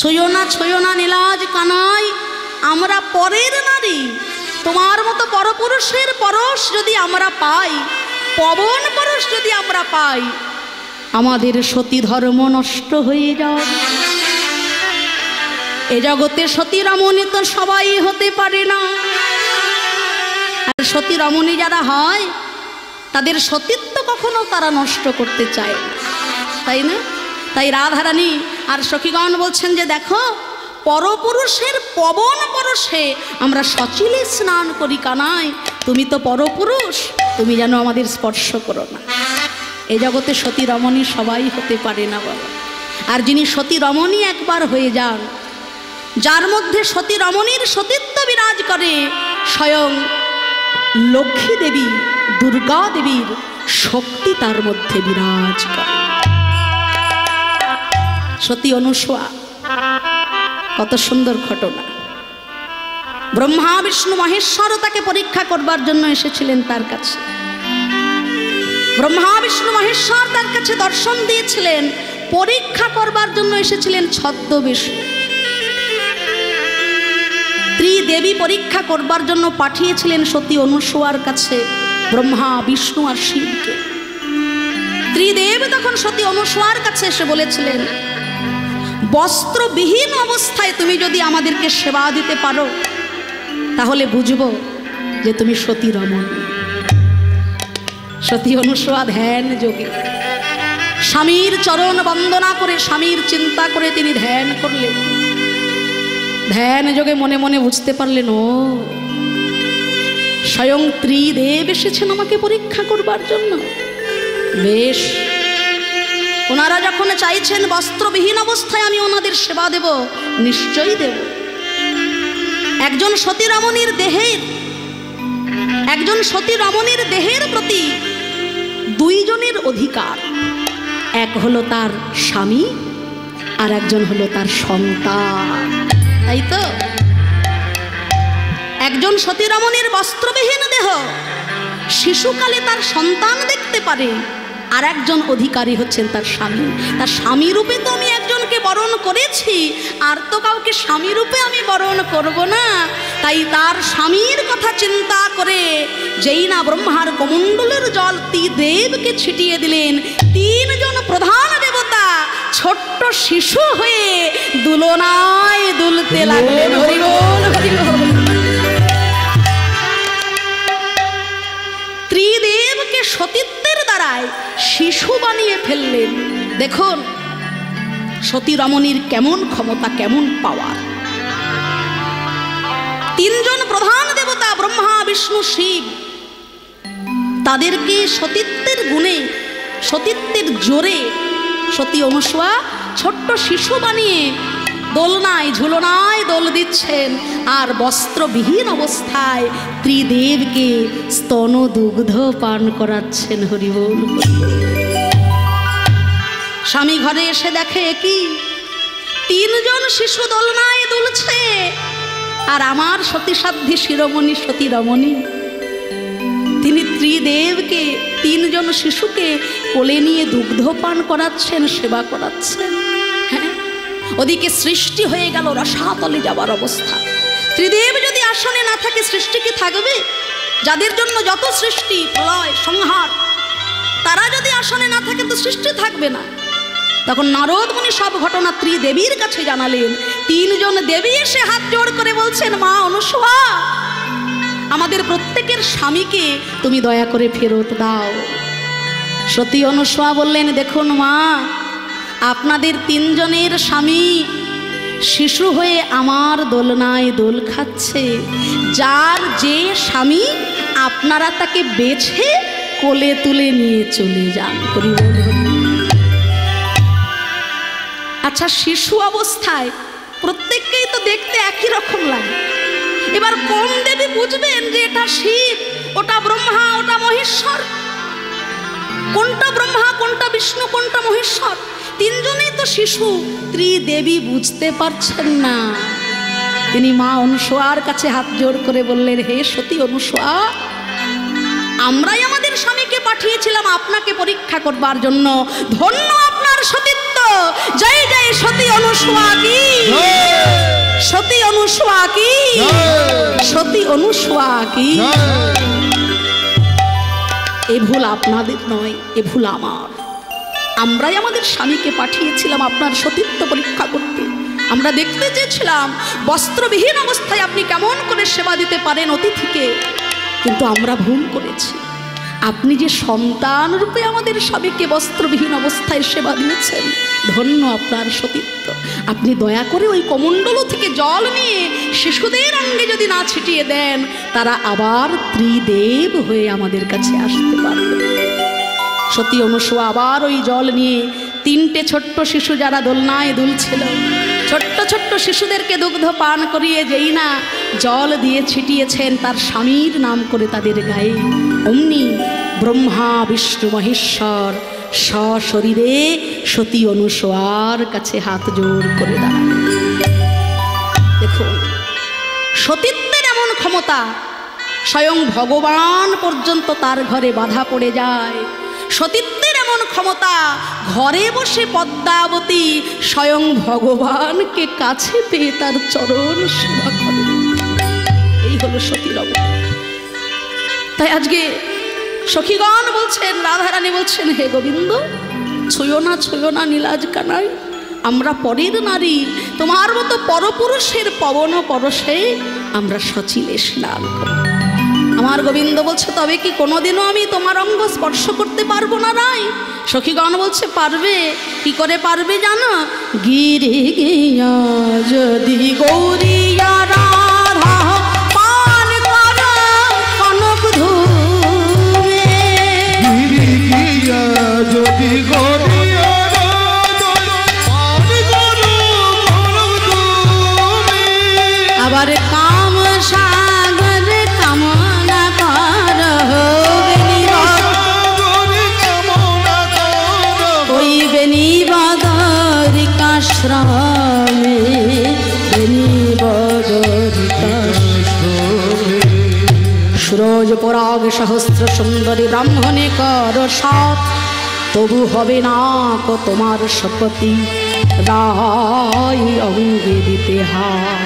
ছুঁয়ো না নীলাজ কানাই, আমরা পরের নারী, তোমার মতো পরপুরুষের পরশ যদি আমরা পাই, পবন পরশ যদি আমরা পাই, আমাদের সতী ধর্ম নষ্ট হয়ে যায়। এ জগতে সতী রমণী তো সবাই হতে পারে না, আর সতী রমণী যারা হয় তাদের সতীত্ব কখনো তারা নষ্ট করতে চায় না, তাই না? তাই রাধারানী আর সখীগণ বলছেন যে দেখো, পরপুরুষের পবন পরশে আমরা সচিলে স্নান করি কানাই, তুমি তো পরপুরুষ, তুমি যেন আমাদের স্পর্শ করো না। এ জগতে সতী রমণী সবাই হতে পারে না বাবা। আর যিনি সতী রমণী একবার হয়ে যান, যার মধ্যে সতী রমণীর সতীত্ব বিরাজ করে, স্বয়ং লক্ষ্মী দেবী দুর্গা দেবীর শক্তি তার মধ্যে বিরাজ করে। সতী অনুসূয়া, কত সুন্দর ঘটনা। ব্রহ্মা বিষ্ণু মহেশ্বরও তাকে পরীক্ষা করবার জন্য এসেছিলেন তার কাছে। ব্রহ্মা বিষ্ণু মহেশ্বর তার কাছে দর্শন দিয়েছিলেন, পরীক্ষা করবার জন্য এসেছিলেন ছদ্মবেশে। ত্রিদেবী পরীক্ষা করবার জন্য পাঠিয়েছিলেন সতী অনুসূয়ার কাছে ব্রহ্মা বিষ্ণু আর শিবকে। ত্রিদেব তখন সতী অনুসূয়ার কাছে এসে বলেছিলেন, বস্ত্রবিহীন অবস্থায় তুমি যদি আমাদেরকে সেবা দিতে পারো, তাহলে বুঝবো যে তুমি সতী রমণী। সতী অনুসূয়া ধ্যান যোগে স্বামীর চরণ বন্দনা করে, স্বামীর চিন্তা করে তিনি ধ্যান করলেন। ধ্যান যোগে মনে মনে বুঝতে পারলেন, ও স্বয়ং ত্রিদেব এসেছেন আমাকে পরীক্ষা করবার জন্য। বেশ, ওনারা যখন চাইছেন বস্ত্রবিহীন অবস্থায় আমি ওনাদের সেবা দেব, নিশ্চয়ই দেব। একজন সতী রমণীর দেহের প্রতি দুইজনের অধিকার, এক হলো তার স্বামী আর একজন হলো তার সন্তান, তাই তো? একজন সতী রমণীর বস্ত্রবিহীন দেহ, শিশুকালে তার সন্তান দেখতে পারে, আর একজন অধিকারী হচ্ছেন তার স্বামী। তার স্বামী রূপে তো আমি একজনকে বরণ করেছি, আর তো কাউকে স্বামী রূপে আমি বরণ করব না। তাই তার স্বামীর কথা চিন্তা করে যেই না ব্রহ্মার কমণ্ডলের জল ত্রিদেবকে ছিটিয়ে দিলেন, তিনজন প্রধান দেবতা ছোট্ট শিশু হয়ে দুলনায় দুলতে লাগলেন। হরি বল, হরি বল। ত্রিদেবকে সতীত্বের দ্বারায় শিশু বানিয়ে ফেললেন। দেখুন সতী রমণীর কেমন ক্ষমতা, কেমন পাওয়ার। তিনজন প্রধান দেবতা ব্রহ্মা বিষ্ণু শিব, তাদেরকে সতীত্বের গুণে, সতীত্বের জোরে সতী অনুসূয়া ছোট্ট শিশু বানিয়ে দোলনায় ঝুলনায় দোল দিচ্ছেন, আর বস্ত্রবিহীন অবস্থায় ত্রিদেবকে স্তন দুগ্ধ পান করাচ্ছেন। হরি বল। স্বামী ঘরে এসে দেখে কি তিনজন শিশু দোলনায় দুলছে, আর আমার সতীসাধ্যী শিরোমণি সতী রমণী তিনি ত্রিদেবকে, তিনজন শিশুকে কোলে নিয়ে দুগ্ধ পান করাচ্ছেন, সেবা করাচ্ছেন। হ্যাঁ, ওদিকে সৃষ্টি হয়ে গেল রসাতলে যাবার অবস্থা। ত্রিদেব যদি আসনে না থাকে, সৃষ্টি কি থাকবে? যাদের জন্য যত সৃষ্টি, প্রলয়, সংহার, তারা যদি আসনে না থাকে তো সৃষ্টি থাকবে না। তখন নারদ মুনি সব ঘটনা ত্রিদেবীর কাছে জানালেন। তিনজন দেবী এসে হাত জোড় করে বলছেন, মা অনুসূয়া, আমাদের প্রত্যেকের স্বামীকে তুমি দয়া করে ফেরত দাও। সতী অনুসূয়া বললেন, দেখুন মা, আপনাদের তিনজনের স্বামী শিশু হয়ে আমার দোলনায় দোল খাচ্ছে। যার যে স্বামী, আপনারা তাকে বেছে কোলে তুলে নিয়ে চলে যান। আচ্ছা, শিশু অবস্থায় প্রত্যেককেই তো দেখতে একই রকম লাগে। এবার কোন দেবী বুঝবেন যে এটা শিব, ওটা ব্রহ্মা, ওটা মহেশ্বর? কোনটা ব্রহ্মা, কোনটা বিষ্ণু, কোনটা মহেশ্বর? তিনজনেই তো শিশু। ত্রিদেবী বুঝতে পারছেন না। তিনি মা অনুসূয়ার কাছে হাত জোড় করে বললেন, হে সতী অনুসূয়া, আমরাই আমাদের স্বামীকে পাঠিয়েছিলাম আপনাকে পরীক্ষা করবার জন্য। ধন্য আপনার সতীত্ব। জয় জয় সতী অনুসূয়া কি। অনুসুয়া কি, সতী অনুসুয়া কি। এ ভুল আপনাদের নয়, এ ভুল আমার। আমরাই আমাদের স্বামীকে পাঠিয়েছিলাম আপনার সতীত্ব পরীক্ষা করতে। আমরা দেখতে চেয়েছিলাম বস্ত্রবিহীন অবস্থায় আপনি কেমন করে সেবা দিতে পারেন অতিথিকে, কিন্তু আমরা ভুল করেছি। আপনি যে সন্তান রূপে আমাদের স্বামীকে বস্ত্রবিহীন অবস্থায় সেবা দিয়েছেন, ধন্য আপনার সতীত্ব। আপনি দয়া করে ওই কমণ্ডল থেকে জল নিয়ে শিশুদের অঙ্গে যদি না ছিটিয়ে দেন, তারা আবার ত্রিদেব হয়ে আমাদের কাছে আসতে পারবে। সতী অনুসুয়া আবার ওই জল নিয়ে তিনটে ছোট্ট শিশু যারা দোলনায় দুলছিল, ছোট্ট ছোট্ট শিশুদেরকে দুগ্ধ পান করিয়ে যেই না জল দিয়ে ছিটিয়েছেন তার স্বামীর নাম করে তাদের গায়ে, অমনি ব্রহ্মা বিষ্ণু মহেশ্বর সশরীরে সতী অনুসুয়ার কাছে হাত জোড় করে দাঁড়ান। দেখুন, সতীত্বের এমন ক্ষমতা, স্বয়ং ভগবান পর্যন্ত তার ঘরে বাধা পড়ে যায়। সতীত্বের এমন ক্ষমতা, ঘরে বসে পদ্মাবতী স্বয়ং ভগবানকে কাছে পেয়ে তার চরণ সেবা করে। এই হলো সতীর অবতার। তাই আজকে সখীগণ বলছেন, রাধারানী বলছেন, হে গোবিন্দ, ছুঁয়ো না নীলাজ কানাই, আমরা পরের নারী, তোমার মতো পরপুরুষের পবন পরশে আমরা সচিলে স্নান করি। আমার গোবিন্দ বলছে, তবে কি কোনোদিনও আমি তোমার অঙ্গ স্পর্শ করতে পারবো না রাই? সখীগণ বলছে, পারবে। কি করে পারবে জানো? গিরে গিয়া যদি গৌরিয়া রাধা পান কর কনক ধূমে, গিরে গিয়া যদি গৌরিয়া রাধা পান কর কনক ধূমে, আবার কাম সাগর কামনা কর হইবে নিবাদরিকাশ্রমে, সুরজ পরাগ সহস্র সুন্দরী ব্রাহ্মণে কর সাথ, তবু হবে না কো তোমার শপথি রায় অঙ্গে দিতে হাত।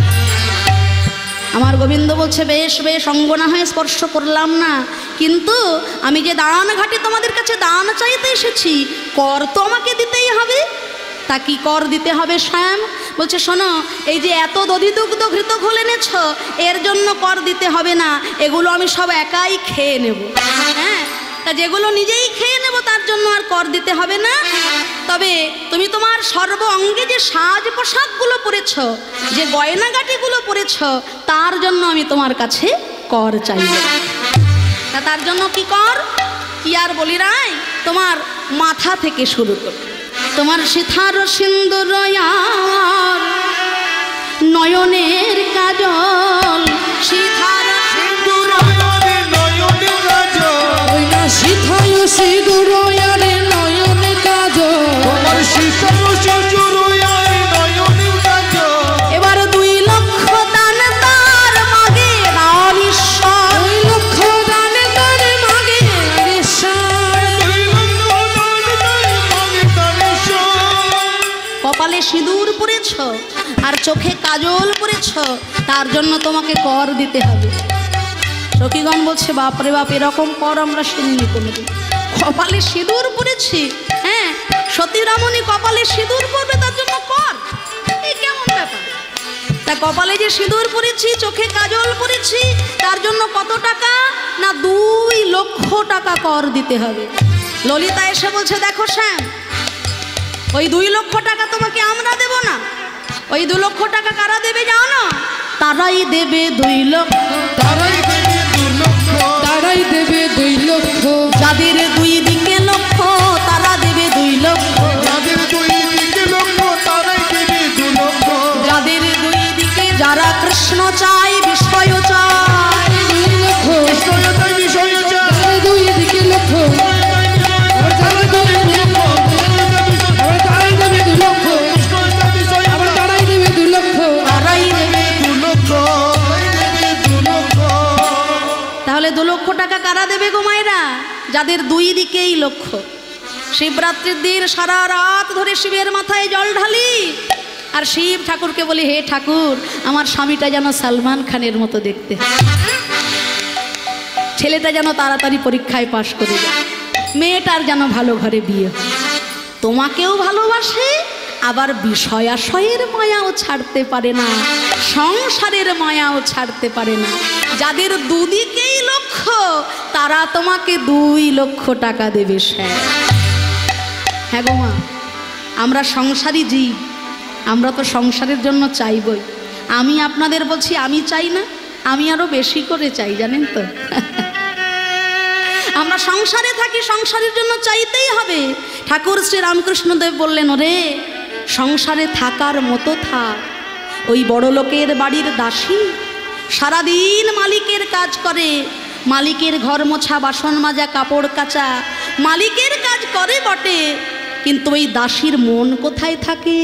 আমার গোবিন্দ বলছে, বেশ বেশ, অঙ্গ না হয়ে স্পর্শ করলাম না, কিন্তু আমি যে দাঁড়ান ঘাটে তোমাদের কাছে দান চাইতে এসেছি, কর তো আমাকে দিতেই হবে। তা কি কর দিতে হবে শ্যাম? বলছে, শোনো, এই যে এত দধিদুগ্ধ ঘৃত ঘোল এনেছ, এর জন্য কর দিতে হবে না, এগুলো আমি সব একাই খেয়ে নেব। হ্যাঁ, তা যেগুলো নিজেই খেয়ে নেব তার জন্য আর কর দিতে হবে না। তবে তুমি তোমার সর্ব অঙ্গে যে সাজ পোশাকগুলো পরেছ, যে গয়নাগাটিগুলো পরেছ, তার জন্য আমি তোমার কাছে কর চাইব। তা তার জন্য কি কর? কি আর বলি রাই, তোমার মাথা থেকে শুরু কর। তোমার সিথার সিন্দুর আর নয়নের কাজল, সিথার সিন্দুর নয়নের কাজল, ওই না সিথায় সিঁদুর আরে নয়নে কাজল, তোমার শিশু শ্বশুর নয়নের কাজল। এবার 2 লক্ষ দান তার মাগে রানীশ্বর, 2 লক্ষ দানে তারে মাগে কপালে সিঁদুর পরেছ আর চোখে কাজল পরেছ, তার জন্য তোমাকে কর দিতে হবে। সখীগণ বলছে, বাপরে বাপ, এরকম কর আমরা শুনিনি কোনোদিন। কপালে সিঁদুর পরেছি, হ্যাঁ, সতী রমণী কপালে সিঁদুর পরবে, তার জন্য কর? এই কেমন ব্যাপার? তা কপালে যে সিঁদুর পরেছি, চোখে কাজল পরেছি, তার জন্য কত টাকা? না 2 লক্ষ টাকা কর দিতে হবে। ললিতা এসে বলছে, দেখো শ্যাম, ওই 2 লক্ষ টাকা তোমাকে আমরা দেব না। ওই 2 লক্ষ টাকা কারা দেবে জানো? তারাই দেবে 2 লক্ষ, তারাই দেবে 2 লক্ষ, তারাই দেবে 2 লক্ষ, যাদের 2 দিকে লক্ষ তারা দেবে 2 লক্ষ, যাদের 2 দিকে লক্ষ তারাই দেবে 2 লক্ষ, যাদের 2 দিকে, যারা কৃষ্ণ চাই বিষয় চাই, 2 লক্ষ, বিষয় চাই, 2 দিকে লক্ষ, আবার তারাই দেবে 2 লক্ষ, আবার তারাই দেবে 2 লক্ষ, আবার তারাই দেবে 2 লক্ষ, তারাই দেবে। 2 লক্ষ, 2 লক্ষ। তাহলে 2 লক্ষ টাকা কারা দেবে গো মায়েরা? যাদের 2 দিকেই লক্ষ্য। শিবরাত্রির দিন সারা রাত ধরে শিবের মাথায় জল ঢালি, আর শিব ঠাকুরকে বলি, হে ঠাকুর, আমার স্বামীটা যেন সালমান খানের মতো দেখতে, ছেলেটা যেন তাড়াতাড়ি পরীক্ষায় পাশ করে যায়, মেয়েটার যেন ভালো ঘরে বিয়ে হয়। তোমাকেও ভালোবাসে, আবার বিষয়াশয়ের মায়াও ছাড়তে পারে না, সংসারের মায়াও ছাড়তে পারে না। যাদের দুদিকেই লক্ষ্য, তারা তোমাকে 2 লক্ষ টাকা দেবে স্যার। হ্যাঁ গো মা, আমরা সংসারী জীব, আমরা তো সংসারের জন্য চাইবই। আমি আপনাদের বলছি, আমি চাই না, আমি আরো বেশি করে চাই, জানেন তো। আমরা সংসারে থাকি, সংসারের জন্য চাইতেই হবে। ঠাকুর শ্রী রামকৃষ্ণদেব বললেন, ওরে সংসারে থাকার মতো থাক। ওই বড় লোকের বাড়ির দাসী সারাদিন মালিকের কাজ করে, মালিকের ঘর মোছা, বাসন মাজা, কাপড় কাচা, মালিকের কাজ করে বটে, কিন্তু ওই দাসীর মন কোথায় থাকে?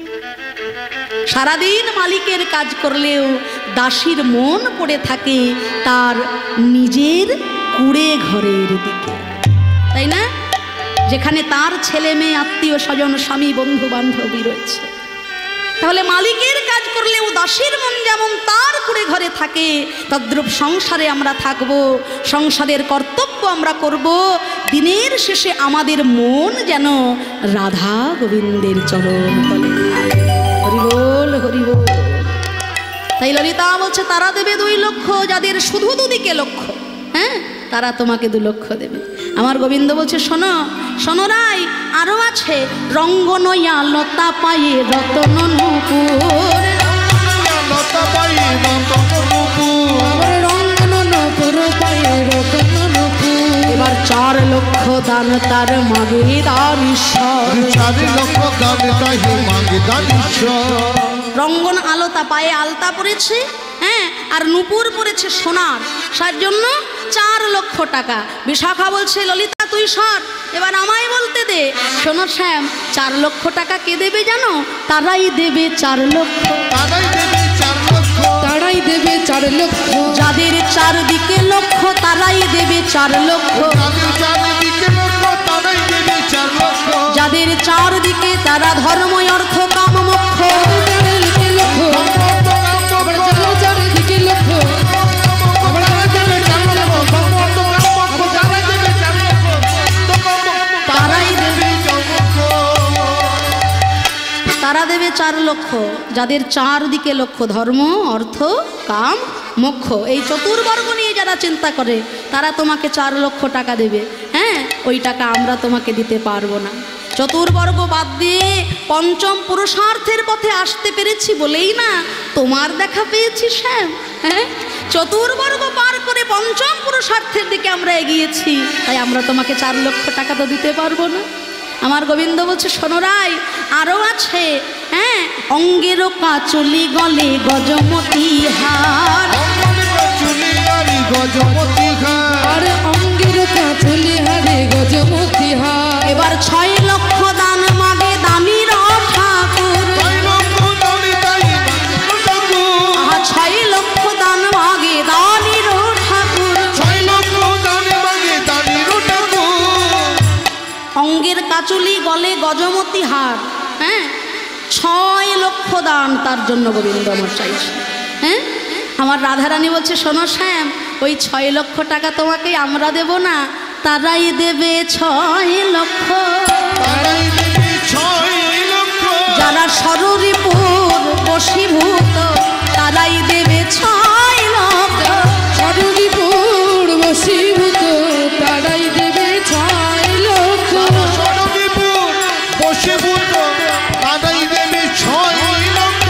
সারাদিন মালিকের কাজ করলেও দাসীর মন পড়ে থাকে তার নিজের কুড়ে ঘরের দিকে, তাই না? যেখানে তার ছেলে মেয়ে, আত্মীয় স্বজন, স্বামী, বন্ধু বান্ধবী রয়েছে। তাহলে মালিকের কাজ করলেও দাসীর মন যেমন তার কুড়ে ঘরে থাকে, তদ্রূপ সংসারে আমরা থাকব, সংসারের কর্তব্য আমরা করব। দিনের শেষে আমাদের মন যেন রাধা গোবিন্দের চরণ তলে থাকে। হরি বল, হরি বল। তাই ললিতা বলছে, তারা দেবে 2 লক্ষ, যাদের শুধু দুদিকে লক্ষ্য, হ্যাঁ, তারা তোমাকে 2 লক্ষ দেবে। আমার গোবিন্দ বলছে, শোনো শোনো রাই, আরো আছে। রঙ্গ নয়া লতা পায়ে রতন নূপুর, লতা পায়ে রতন নূপুর, রঙ্গন নূপুর পায়ে রতন নূপুর। এবার 4 লক্ষ দান তার মাগে দানীশ্বর, 4 লক্ষ দান তাই মাগে দানীশ্বর। রঙ্গন আলতা, পায়ে আলতা পরেছে, হ্যাঁ, আর নূপুর পরেছে সোনার, তার জন্য 4 লক্ষ টাকা। বিশাখা বলছে, ললিতা তুই সর, এবার আমায় বলতে দে। শোনো শ্যাম, 4 লক্ষ টাকা কে দেবে জানো? তারাই দেবে 4 লক্ষ, তারাই দেবে 4 লক্ষ, তারাই দেবে 4 লক্ষ। যাদের চারদিকে লক্ষ্য তারাই দেবে 4 লক্ষ, যাদের চারিদিকে লক্ষ তারাই দেবে 4 লক্ষ, যাদের চারদিকে তারা ধর্ম, অর্থ, কাম, মোক্ষ। চারিদিকে লক্ষ, আবার যারা চারিদিকে লক্ষ, আবার যারা দেবে 4 লক্ষ, আবার যারা দেবে 4 লক্ষ, তারাই দেবে, 4 লক্ষ। তারা দেবে 4 লক্ষ, যাদের চারদিকে লক্ষ্য, ধর্ম, অর্থ, কাম, মোক্ষ। এই চতুর্বর্গ নিয়ে যারা চিন্তা করে, তারা তোমাকে 4 লক্ষ টাকা দেবে। হ্যাঁ, ওই টাকা আমরা তোমাকে দিতে পারবো না। চতুর্বর্গ বাদ দিয়ে পঞ্চম পুরুষার্থের পথে আসতে পেরেছি বলেই না তোমার দেখা পেয়েছি শ্যাম। হ্যাঁ, চতুর্বর্গ পার করে পঞ্চম পুরুষার্থের দিকে আমরা এগিয়েছি, তাই আমরা তোমাকে 4 লক্ষ টাকা তো দিতে পারবো না। আমার গোবিন্দ বলছে, শোনোরাই, আরও আছে। হ্যাঁ, অঙ্গেরও কাচলি, গলে গজমতি হার, চুলি আরি গজমতি হার, আর অঙ্গের কাছলি হারে গজমতি হার। এবার 6 লক্ষ দান মাগে দানির ঠাকুর, 6 লক্ষ দানি তাই মাগে ঠাকুর, আহা 6 লক্ষ দান মাগে দানির ঠাকুর। 6 লক্ষ দানি মাগে দানির ঠাকুর। অঙ্গের কাচুলি, গলে গজমতি হার, হ্যাঁ, 6 লক্ষ দান তার জন্য গোবিন্দ আমার চাইছে। হ্যাঁ, আমার রাধারানী বলছে, শোনো শ্যাম, ওই 6 লক্ষ টাকা তোমাকে আমরা দেব না, তারাই দেবে 6 লক্ষ, তারাই দেবে 6 লক্ষ, যারা সররিপুর বশীভূত, তারাই দেবে 6 লক্ষ। সরদীপুর বশীভূত, তারাই দেবে 6 লক্ষ। সরদীপুর বশীভূত, তারাই দেবে 6 লক্ষ।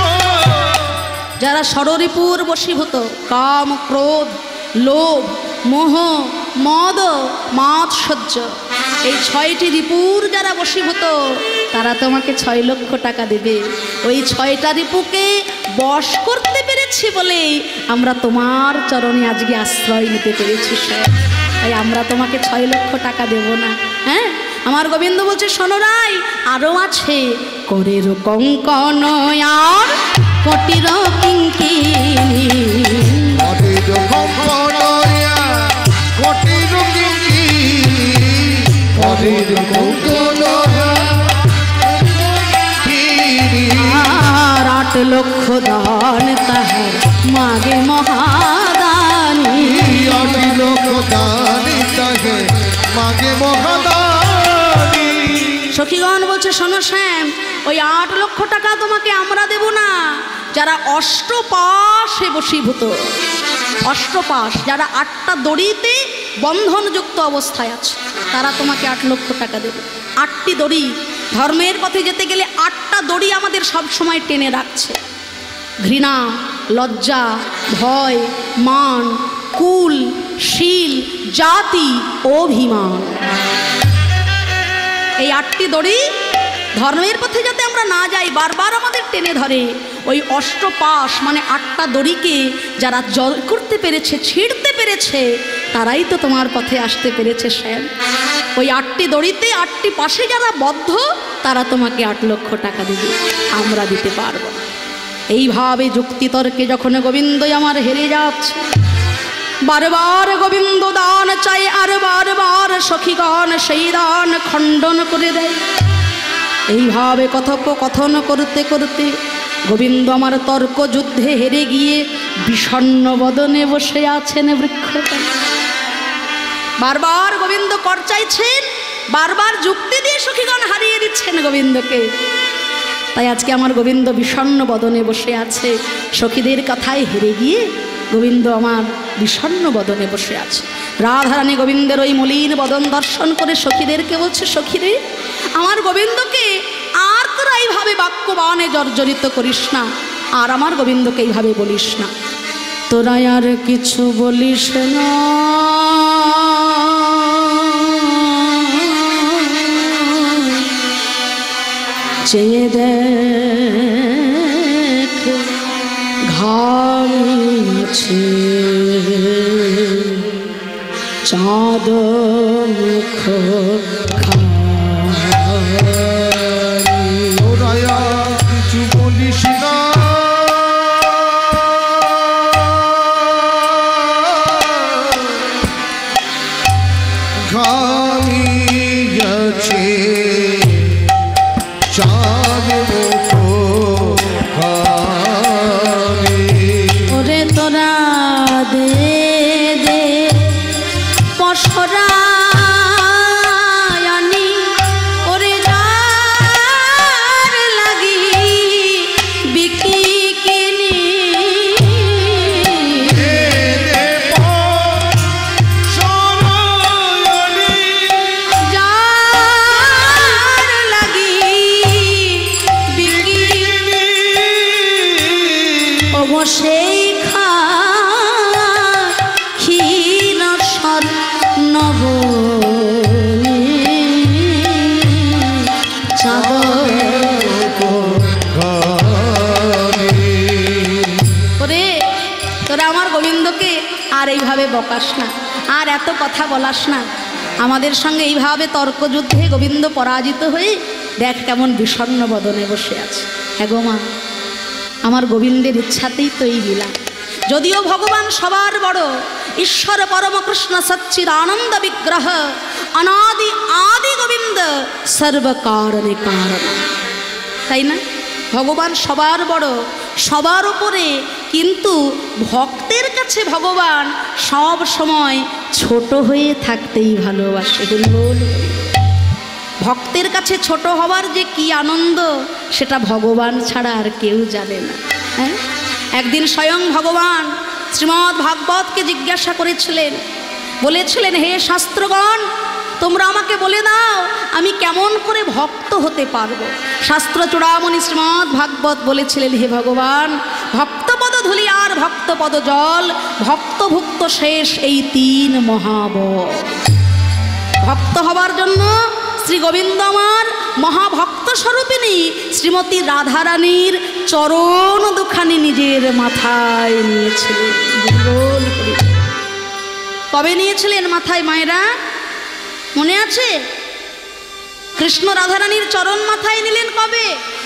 যারা সররিপুর বশীভূত, কাম, ক্রোধ, লোভ, মোহ, মদ, মাৎসর্য, এই 6টি রিপুর যারা বশীভূত, তারা তোমাকে 6 লক্ষ টাকা দেবে। ওই 6টা রিপুকে বশ করতে পেরেছি বলেই আমরা তোমার চরণে আজকে আশ্রয় নিতে পেরেছি স্যার, তাই আমরা তোমাকে 6 লক্ষ টাকা দেব না। হ্যাঁ, আমার গোবিন্দ বলছে, শোনোরাই, আরও আছে। করের কঙ্কন আর কটির কিঙ্কিনী, কটির কঙ্কনয়া, কটির কিঙ্কিনী, কটির কঙ্কনয়া, কিঙ্কিনী। লক্ষ দান তাহার মাগে মহাদানী। 8 লক্ষ দানি তাহে মাগে মহাদানী। সখীগণ বলছে, শোনো শ্যাম, ওই 8 লক্ষ টাকা তোমাকে আমরা দেব না। যারা অষ্টপাশে বশীভূত, অষ্টপাশ, যারা 8টা দড়িতে বন্ধনযুক্ত অবস্থায় আছে, তারা তোমাকে 8 লক্ষ টাকা দেবে। 8টি দড়ি, ধর্মের পথে যেতে গেলে 8টা দড়ি আমাদের সব সময় টেনে রাখছে। ঘৃণা, লজ্জা, ভয়, মান, কুল, শীল, জাতি, অভিমান, এই 8টি দড়ি ধর্মের পথে যাতে আমরা না যাই বারবার আমাদের টেনে ধরে। ওই অষ্টপাশ মানে 8টা দড়িকে যারা জয় করতে পেরেছে, ছিঁড়তে পেরেছে, তারাই তো তোমার পথে আসতে পেরেছে শ্যাম। ওই 8টি দড়িতে 8টি পাশে যারা বদ্ধ, তারা তোমাকে 8 লক্ষ টাকা দেবে, আমরা দিতে পারবো না। এইভাবে যুক্তিতর্কে যখন গোবিন্দ আমার হেরে যাচ্ছে, বারবার গোবিন্দ দান চাই, আর বারবার সখীগণ সেই দান খণ্ডন করে দেয়। এইভাবে কথোপকথন করতে করতে গোবিন্দ আমার তর্ক যুদ্ধে হেরে গিয়ে বিষণ্ণ বদনে বসে আছেন বৃক্ষতলে। বারবার গোবিন্দ কর চাইছেন, বারবার যুক্তি দিয়ে সখীগণ হারিয়ে দিচ্ছেন গোবিন্দকে। তাই আজকে আমার গোবিন্দ বিষণ্ণ বদনে বসে আছে, সখীদের কথায় হেরে গিয়ে গোবিন্দ আমার বিষণ্ণ বদনে বসে আছে। রাধারানী গোবিন্দের ওই মলিন বদন দর্শন করে সখীদেরকে বলছে, সখীরে, আমার গোবিন্দকে আর তোরা এইভাবে বাক্যবাণে জর্জরিত করিস না, আর আমার গোবিন্দকে এইভাবে বলিস না, তোরা আর কিছু বলিস না। চেয়ে দেখ ঘামছে চাঁদ মুখ তোরা আর কিছু বলিস না, ঘামিয়েছে চাঁদ মুখ খানি। ওরে তোরা দে দে পশরা আনি, ওরে যার লাগি বিকি কিনি, যার লাগি বিকি অবশ্যই ক্ষীণ স্বর্ণব ওরে তোরা আমার গোবিন্দকে আর এইভাবে বকাস না, আর এত কথা বলাস না। আমাদের সঙ্গে এইভাবে তর্কযুদ্ধে গোবিন্দ পরাজিত হয়ে দেখ কেমন বিষণ্ণ বদনে বসে আছে। হ্যাঁ গো মা, আমার গোবিন্দের ইচ্ছাতেই তো এই লীলা। যদিও ভগবান সবার বড়, ঈশ্বর পরমকৃষ্ণ সচ্চিদ আনন্দ বিগ্রহ, অনাদি আদি গোবিন্দ সর্বকারণে কারণ, তাই না? ভগবান সবার বড়, সবার উপরে, কিন্তু ভক্তের কাছে ভগবান সব সময় ছোট হয়ে থাকতেই ভালোবাসে। ভক্তের কাছে ছোট হওয়ার যে কি আনন্দ, সেটা ভগবান ছাড়া আর কেউ জানে না। হ্যাঁ, একদিন স্বয়ং ভগবান শ্রীমদ্ ভাগবতকে জিজ্ঞাসা করেছিলেন, বলেছিলেন, হে শাস্ত্রগণ, তোমরা আমাকে বলে দাও আমি কেমন করে ভক্ত হতে পারবো। শাস্ত্র চূড়ামণি শ্রীমদ্ ভাগবত বলেছিলেন, হে ভগবান, ভক্তপদ ধূলি আর ভক্তপদ জল, ভক্তভুক্ত শেষ এই 3 মহাবল। ভক্ত হবার জন্য শ্রী গোবিন্দ আমার মহাভক্ত স্বরূপিণী শ্রীমতী রাধারানীর চরণ দুখানি নিজের মাথায় নিয়েছিলেন। কবে নিয়েছিলেন মাথায় মায়েরা, মনে আছে? কৃষ্ণ রাধারানীর চরণ মাথায় নিলেন কবে?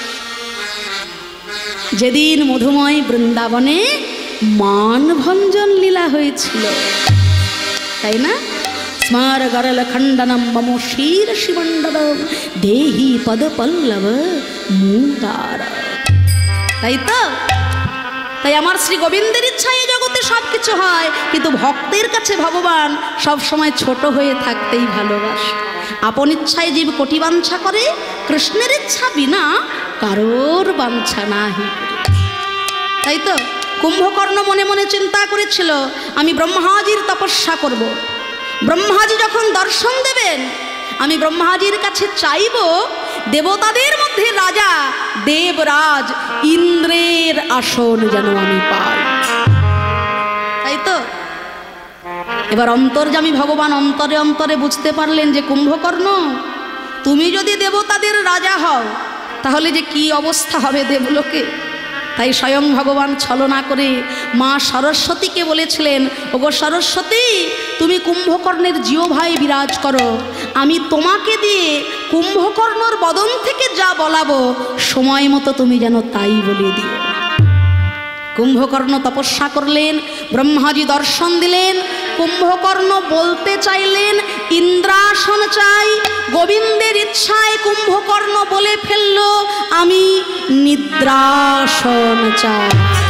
যেদিন মধুময় বৃন্দাবনে মানভঞ্জন লীলা হয়েছিল, তাই না? স্মার গরল খণ্ডনম মম শির শিমণ্ডলম দেহি পদ পল্লব মুদার, তাই তো? তাই আমার শ্রী গোবিন্দের ইচ্ছায় এই জগতে সব কিছু হয়, কিন্তু ভক্তের কাছে ভগবান সব সময় ছোট হয়ে থাকতেই ভালোবাসে। আপন ইচ্ছায় জীব কোটি বাঞ্ছা করে, কৃষ্ণের ইচ্ছা বিনা কারোর বাঞ্ছা নাহি। তাই তো কুম্ভকর্ণ মনে মনে চিন্তা করেছিল, আমি ব্রহ্মাজির তপস্যা করব। ব্রহ্মাজি যখন দর্শন দেবেন, আমি ব্রহ্মাজির কাছে চাইব দেবতাদের মধ্যে রাজা দেবরাজ ইন্দ্রের আসন যেন আমি পাই। তাই তো এবার অন্তর্যামী ভগবান অন্তরে অন্তরে বুঝতে পারলেন যে কুম্ভকর্ণ, তুমি যদি দেবতাদের রাজা হও তাহলে যে কি অবস্থা হবে দেবলোকে। তাই স্বয়ং ভগবান ছলনা করে মা সরস্বতীকে বলেছিলেন, ওগো সরস্বতী, তুমি কুম্ভকর্ণের জিহ্বায় বিরাজ করো, আমি তোমাকে দিয়ে কুম্ভকর্ণর বদন থেকে যা বলাবো সময় মতো তুমি যেন তাই বলে দিও। কুম্ভকর্ণ তপস্যা করলেন, ব্রহ্মাজি দর্শন দিলেন। কুম্ভকর্ণ বলতে চাইলেন ইন্দ্রাসন চাই, গোবিন্দের ইচ্ছায় কুম্ভকর্ণ বলে ফেলল আমি নিদ্রাসন চাই।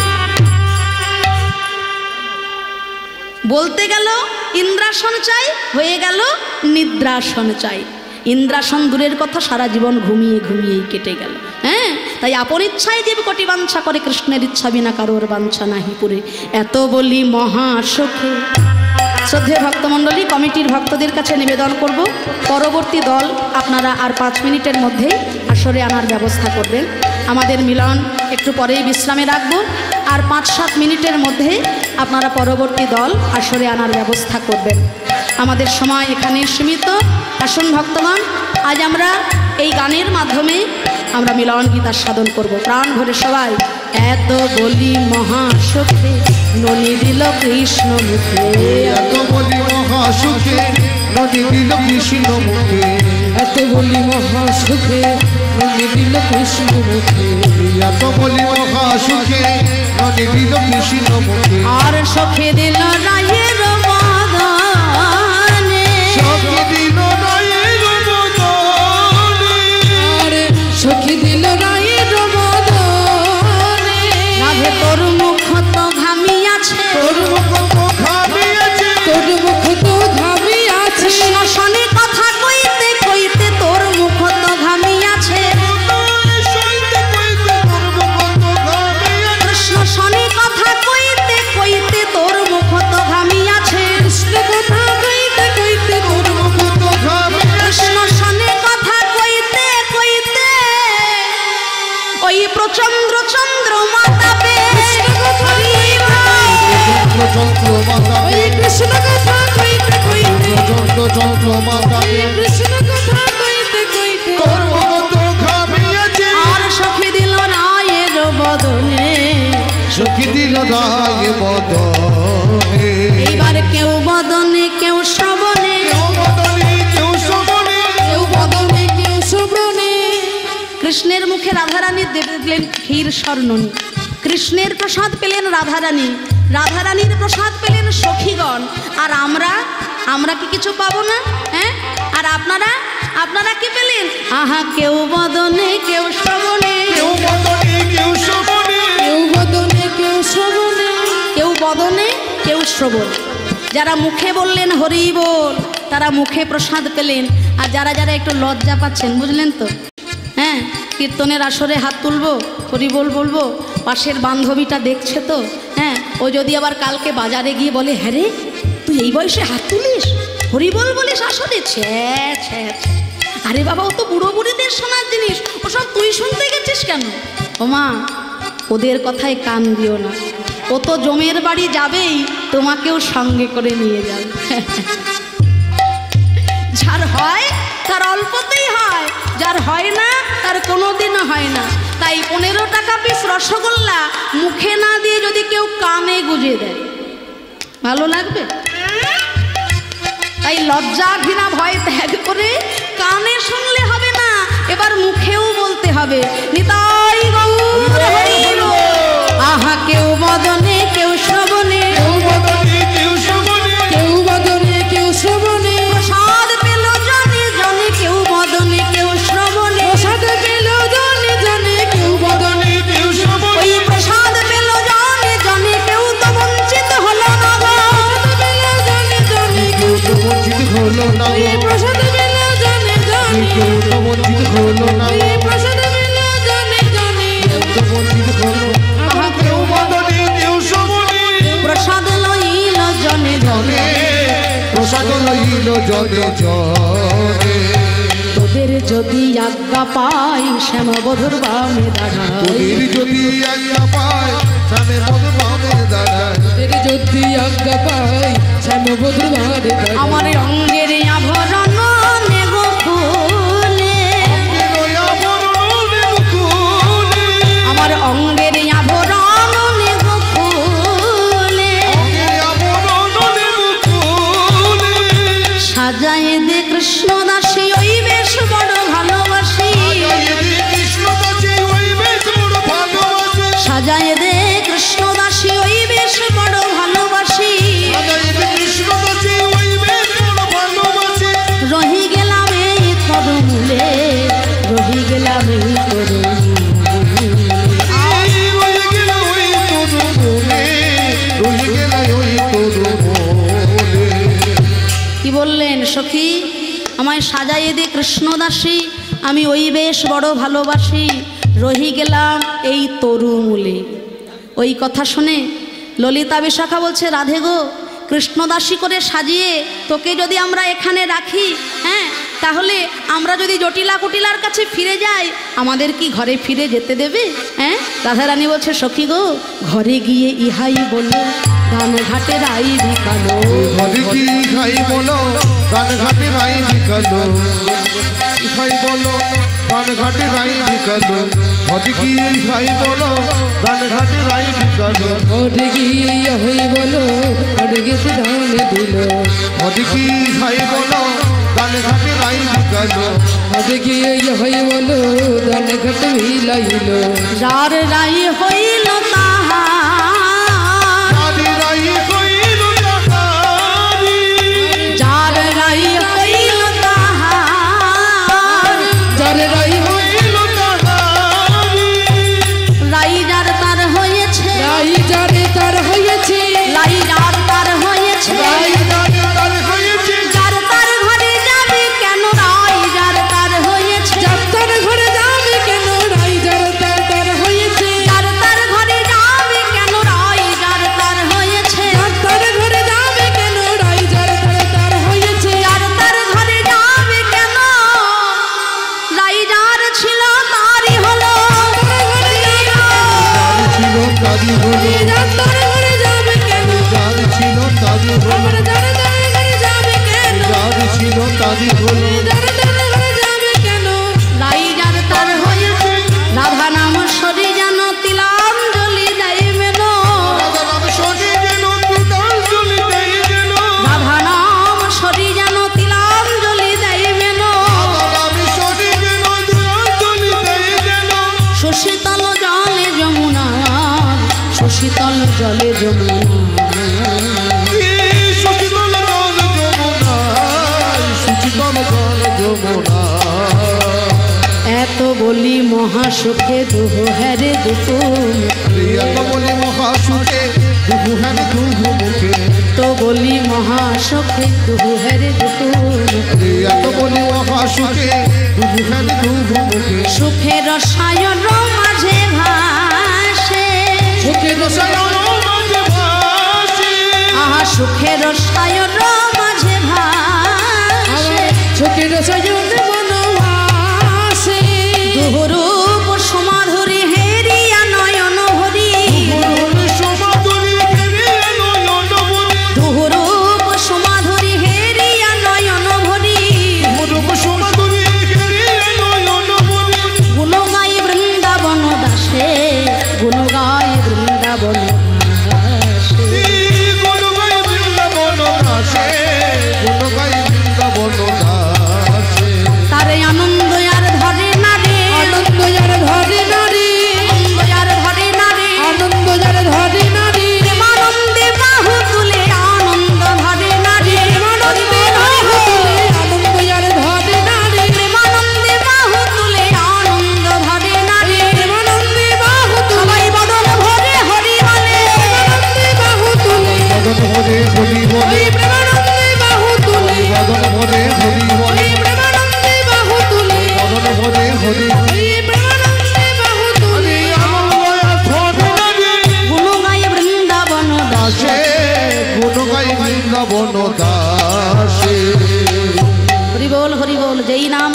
বলতে গেল ইন্দ্রাসন চাই, হয়ে গেল নিদ্রাসন চাই। ইন্দ্রাসন দূরের কথা, সারা জীবন ঘুমিয়ে ঘুমিয়েই কেটে গেল। হ্যাঁ, তাই আপন ইচ্ছায় জীব কোটি বাঞ্ছা করে, কৃষ্ণের ইচ্ছা বিনা কারোর বাঞ্ছা নাহি পুরে। এত বলি মহাসুখে। শ্রদ্ধেয় ভক্তমণ্ডলী, কমিটির ভক্তদের কাছে নিবেদন করব, পরবর্তী দল আপনারা আর 5 মিনিটের মধ্যেই আসরে আনার ব্যবস্থা করবেন। আমাদের মিলন একটু পরেই বিশ্রামে রাখবো, আর 5-7 মিনিটের মধ্যে আপনারা পরবর্তী দল আসরে আনার ব্যবস্থা করবেন। আমাদের সময় এখানে সীমিত। আসুন ভক্তগণ, আজ আমরা এই গানের মাধ্যমে আমরা মিলন গীতা সাধন করব। প্রাণ ভরে সবাই এত বলি মহাসুখে ননি দিল কৃষ্ণ মুখে, এত বলি মহাসুখে নদী দিল কৃষ্ণ মুখে, এত বলি মহাসুখে ননি দিল কৃষ্ণ মুখে, এত বলি মহাসুখে নদী দিল কৃষ্ণ মুখে। আর সখে দিল রায়ের মদনে, সখী দিল রায়ের মদনে, আর সখী দিল রায়ের মদনে, রাধে তোর মুখ তো ঘামিয়াছে, তোর মুখ তো ঘামিয়েছে, তোর মুখ তো ঘামিয়াছে, কৃষ্ণ শনি কথা কইতে কইতে তোর মুখ তো ঘামিয়াছে, সইতে কইতে তোর মুখ তো ঘামিয়েছে, কৃষ্ণ শনি কথা কইতে কইতে তোর মুখ তো ঘামিয়াছে, কৃষ্ণ কথা কইতে কইতে তোর মুখ তো ঘামিয়েছে, কৃষ্ণ শনি কথা কইতে কইতে ওই প্রচন্ড চন্দ্রমা তাপে যন্ত্র মাতা ওই কৃষ্ণ কথা কইতে কইতে, যন্ত্র মাতা কৃষ্ণ কথা কইতে কইতে তোর মুখ তো ঘামিয়েছে, আর সখী দিল রায়ের বদনে, সখী দিল রায় বদনে, এইবার কেউ বদনে কেউ শ্রবণে, কেউ বদনে কেউ শোভনে, কেউ বদনে কেউ শ্রবণে, কৃষ্ণের মুখে রাধারানী দেখলেন ক্ষীর স্বর্ণনী, কৃষ্ণের প্রসাদ পেলেন রাধারানী, রাধারানীর প্রসাদ পেলেন সখীগণ। আর আমরা কি কিছু পাবো না? হ্যাঁ, আর আপনারা কি পেলেন? আহা, কেউ বদনে কেউ শ্রবণে, কেউ বদনে কেউ শোভনে, কেউ বদনে কেউ শ্রবণে, কেউ বদনে কেউ শ্রবণ। যারা মুখে বললেন হরি বল, তারা মুখে প্রসাদ পেলেন। আর যারা যারা একটু লজ্জা পাচ্ছেন, বুঝলেন তো, হ্যাঁ, কীর্তনের আসরে হাত তুলবো, হরি বল বলবো, পাশের বান্ধবীটা দেখছে তো, হ্যাঁ, ও যদি আবার কালকে বাজারে গিয়ে বলে, হ্যাঁ রে, তুই এই বয়সে হাত তুলিস, হরি বল বলিস আসরে, ছ্যা ছ্যা ছ্যা। আরে বাবা, ও তো বুড়ো বুড়িদের শোনার জিনিস, ওসব তুই শুনতে গেছিস কেন? ও মা, ওদের কথায় কান দিও না, ও তো জমের বাড়ি যাবেই, তোমাকেও সঙ্গে করে নিয়ে যাবে। যার হয় তার অল্পতেই হয়, যার হয় না তার কোনোদিনও হয় না। তাই 15 টাকা পিস রসগোল্লা মুখে না দিয়ে যদি কেউ কানে গুজে দেয়, ভালো লাগবে? তাই লজ্জা ঘৃণা ভয় ত্যাগ করে কানে শুনলে হবে না, এবার মুখেও বলতে হবে, নিতাই গৌর হরি বল। আহা, কেউ বদনে কেউ শ্রবণে, কেউ বদনে কেউ শোভনে, কেউ বদনে কেউ শ্রবণে, প্রসাদ পেল জনে জনে, কেউ বদনে কেউ শ্রবণে, প্রসাদ পেল জনে জনে, কেউ বদনে কেউ শোভনে, ওই দিল জনে জনে তোদের যদি আজ্ঞা পাই শ্যামবধুর বামে দাঁড়াই তোদের যদি আজ্ঞা পায় শ্যামে মধু বামে দাঁড়ায় তোদের যদি আজ্ঞা পাই শ্যামবধুর বামে দাঁড়াই আমার অঙ্গের আভরণ নেব ফুলে আমার অঙ্গের আভরণ নেব ফুলে সাজায় দে কৃষ্ণ দাসী ওই বেশ বড় ভালোবাসি সাজায় দে কৃষ্ণ দাসী ওই বেশ বড় ভালোবাসি রহি গেলাম এই তরমূলে রহি গেলাম এই কি বললেন সখী আমায় সাজাইয়ে দে কৃষ্ণদাসী আমি ওই বেশ বড় ভালোবাসি রহি গেলাম এই তরুমূলে। ওই কথা শুনে ললিতা বিশাখা বলছে রাধে গো কৃষ্ণদাসী করে সাজিয়ে তোকে যদি আমরা এখানে রাখি হ্যাঁ তাহলে আমরা যদি জটিলা কুটিলার কাছে ফিরে যাই আমাদের কি ঘরে ফিরে যেতে দেবে হ্যাঁ রাধারানী বলছে সখী গো ঘরে গিয়ে ইহাই বলো গান ঘাটে রাই বিকালো ঘরে কি খাই বলো গান ঘাটে রাই বিকালো খাই বলো গান ঘাটে রাই বিকালো ঘরে কি খাই বলো গান ঘাটে রাই বিকালো ঘরে গিয়ে হই বলো ঘরে গেছে ধান দিল ঘরে কি খাই বলো গান ঘাটে রাই বিকালো ঘরে গিয়ে হই বলো ধান ঘাট মিলাইল যার রাই হইল তাহার রাই কইল তাহারি যার রাই হইল তাহার যার রাই কইল তাহারি রাই যার তার হয়েছে রাই যারে তার হয়েছে লাই যার তার হয়েছে রাই তার হয়েছে যার তার ঘরে যাবে কেন রাই যার তার হয়েছে যার তার ঘরে যাবে কেন রাই যার তার হয়েছে যার তার ঘরে যাবে কেন রাই যার তার হয়েছে যার তার ঘরে যাবে কেন রাই যার তার হয়েছে যার তার ঘরে যাবে কেন রাই যার ছিল তারই হলো ছিল তারি হলো যার তার ঘরে যাবে কেন যার ছিল তারি হলো আমার যার তার ঘরে যাবে কেন যার ছিল তারি হলো যার তার ঘরে যাবে কেন রাই যার তার হয়েছে রাধা নাম সরি যেন তিলাঞ্জলি দেয় মেন রাধা নাম সরি যেন তিলাঞ্জলি দেয় মেন সুশীতল জলে যমুনা সুশীতল জলে যমুনা এত বলি মহাসুখে দুহ হ্যারে দুপুর বলে মহাসুখে দুহু হ্যান দুহু মুখে তো বলি মহাসুখে দুহ হ্যারে দুপুর এত বলে মহাসুখে দুহু হ্যান দুহু মুখে সুখের সায়ন মাঝে ভাসে সুখের আহা সুখের সায়ন মাঝে ভাসে সুখের সজন বনবাসে দুহরূপ সমাধুরী হেরিয়া নয়ন ভরি দুহরূপ সমাধুরী হেরিয়া নয়ন ভরি গুণ গাই বৃন্দাবন দাসে গুণ গাই বৃন্দাবন দাসে তারে আনন্দ আর ধরে না রে আনন্দ যার ধরে নারী আনন্দ আর ধরে না রে আনন্দ যার ধরে নারী প্রেমানন্দে বাহু তুলে আনন্দ ধরে না রে আনন্দে বাহু তুলে আনন্দ যার ধরে নারী প্রেমানন্দে বাহু তুলে আনন্দ ধরে না রে আনন্দে বাহু তুলে সবাই বদন ভরে হরি বলে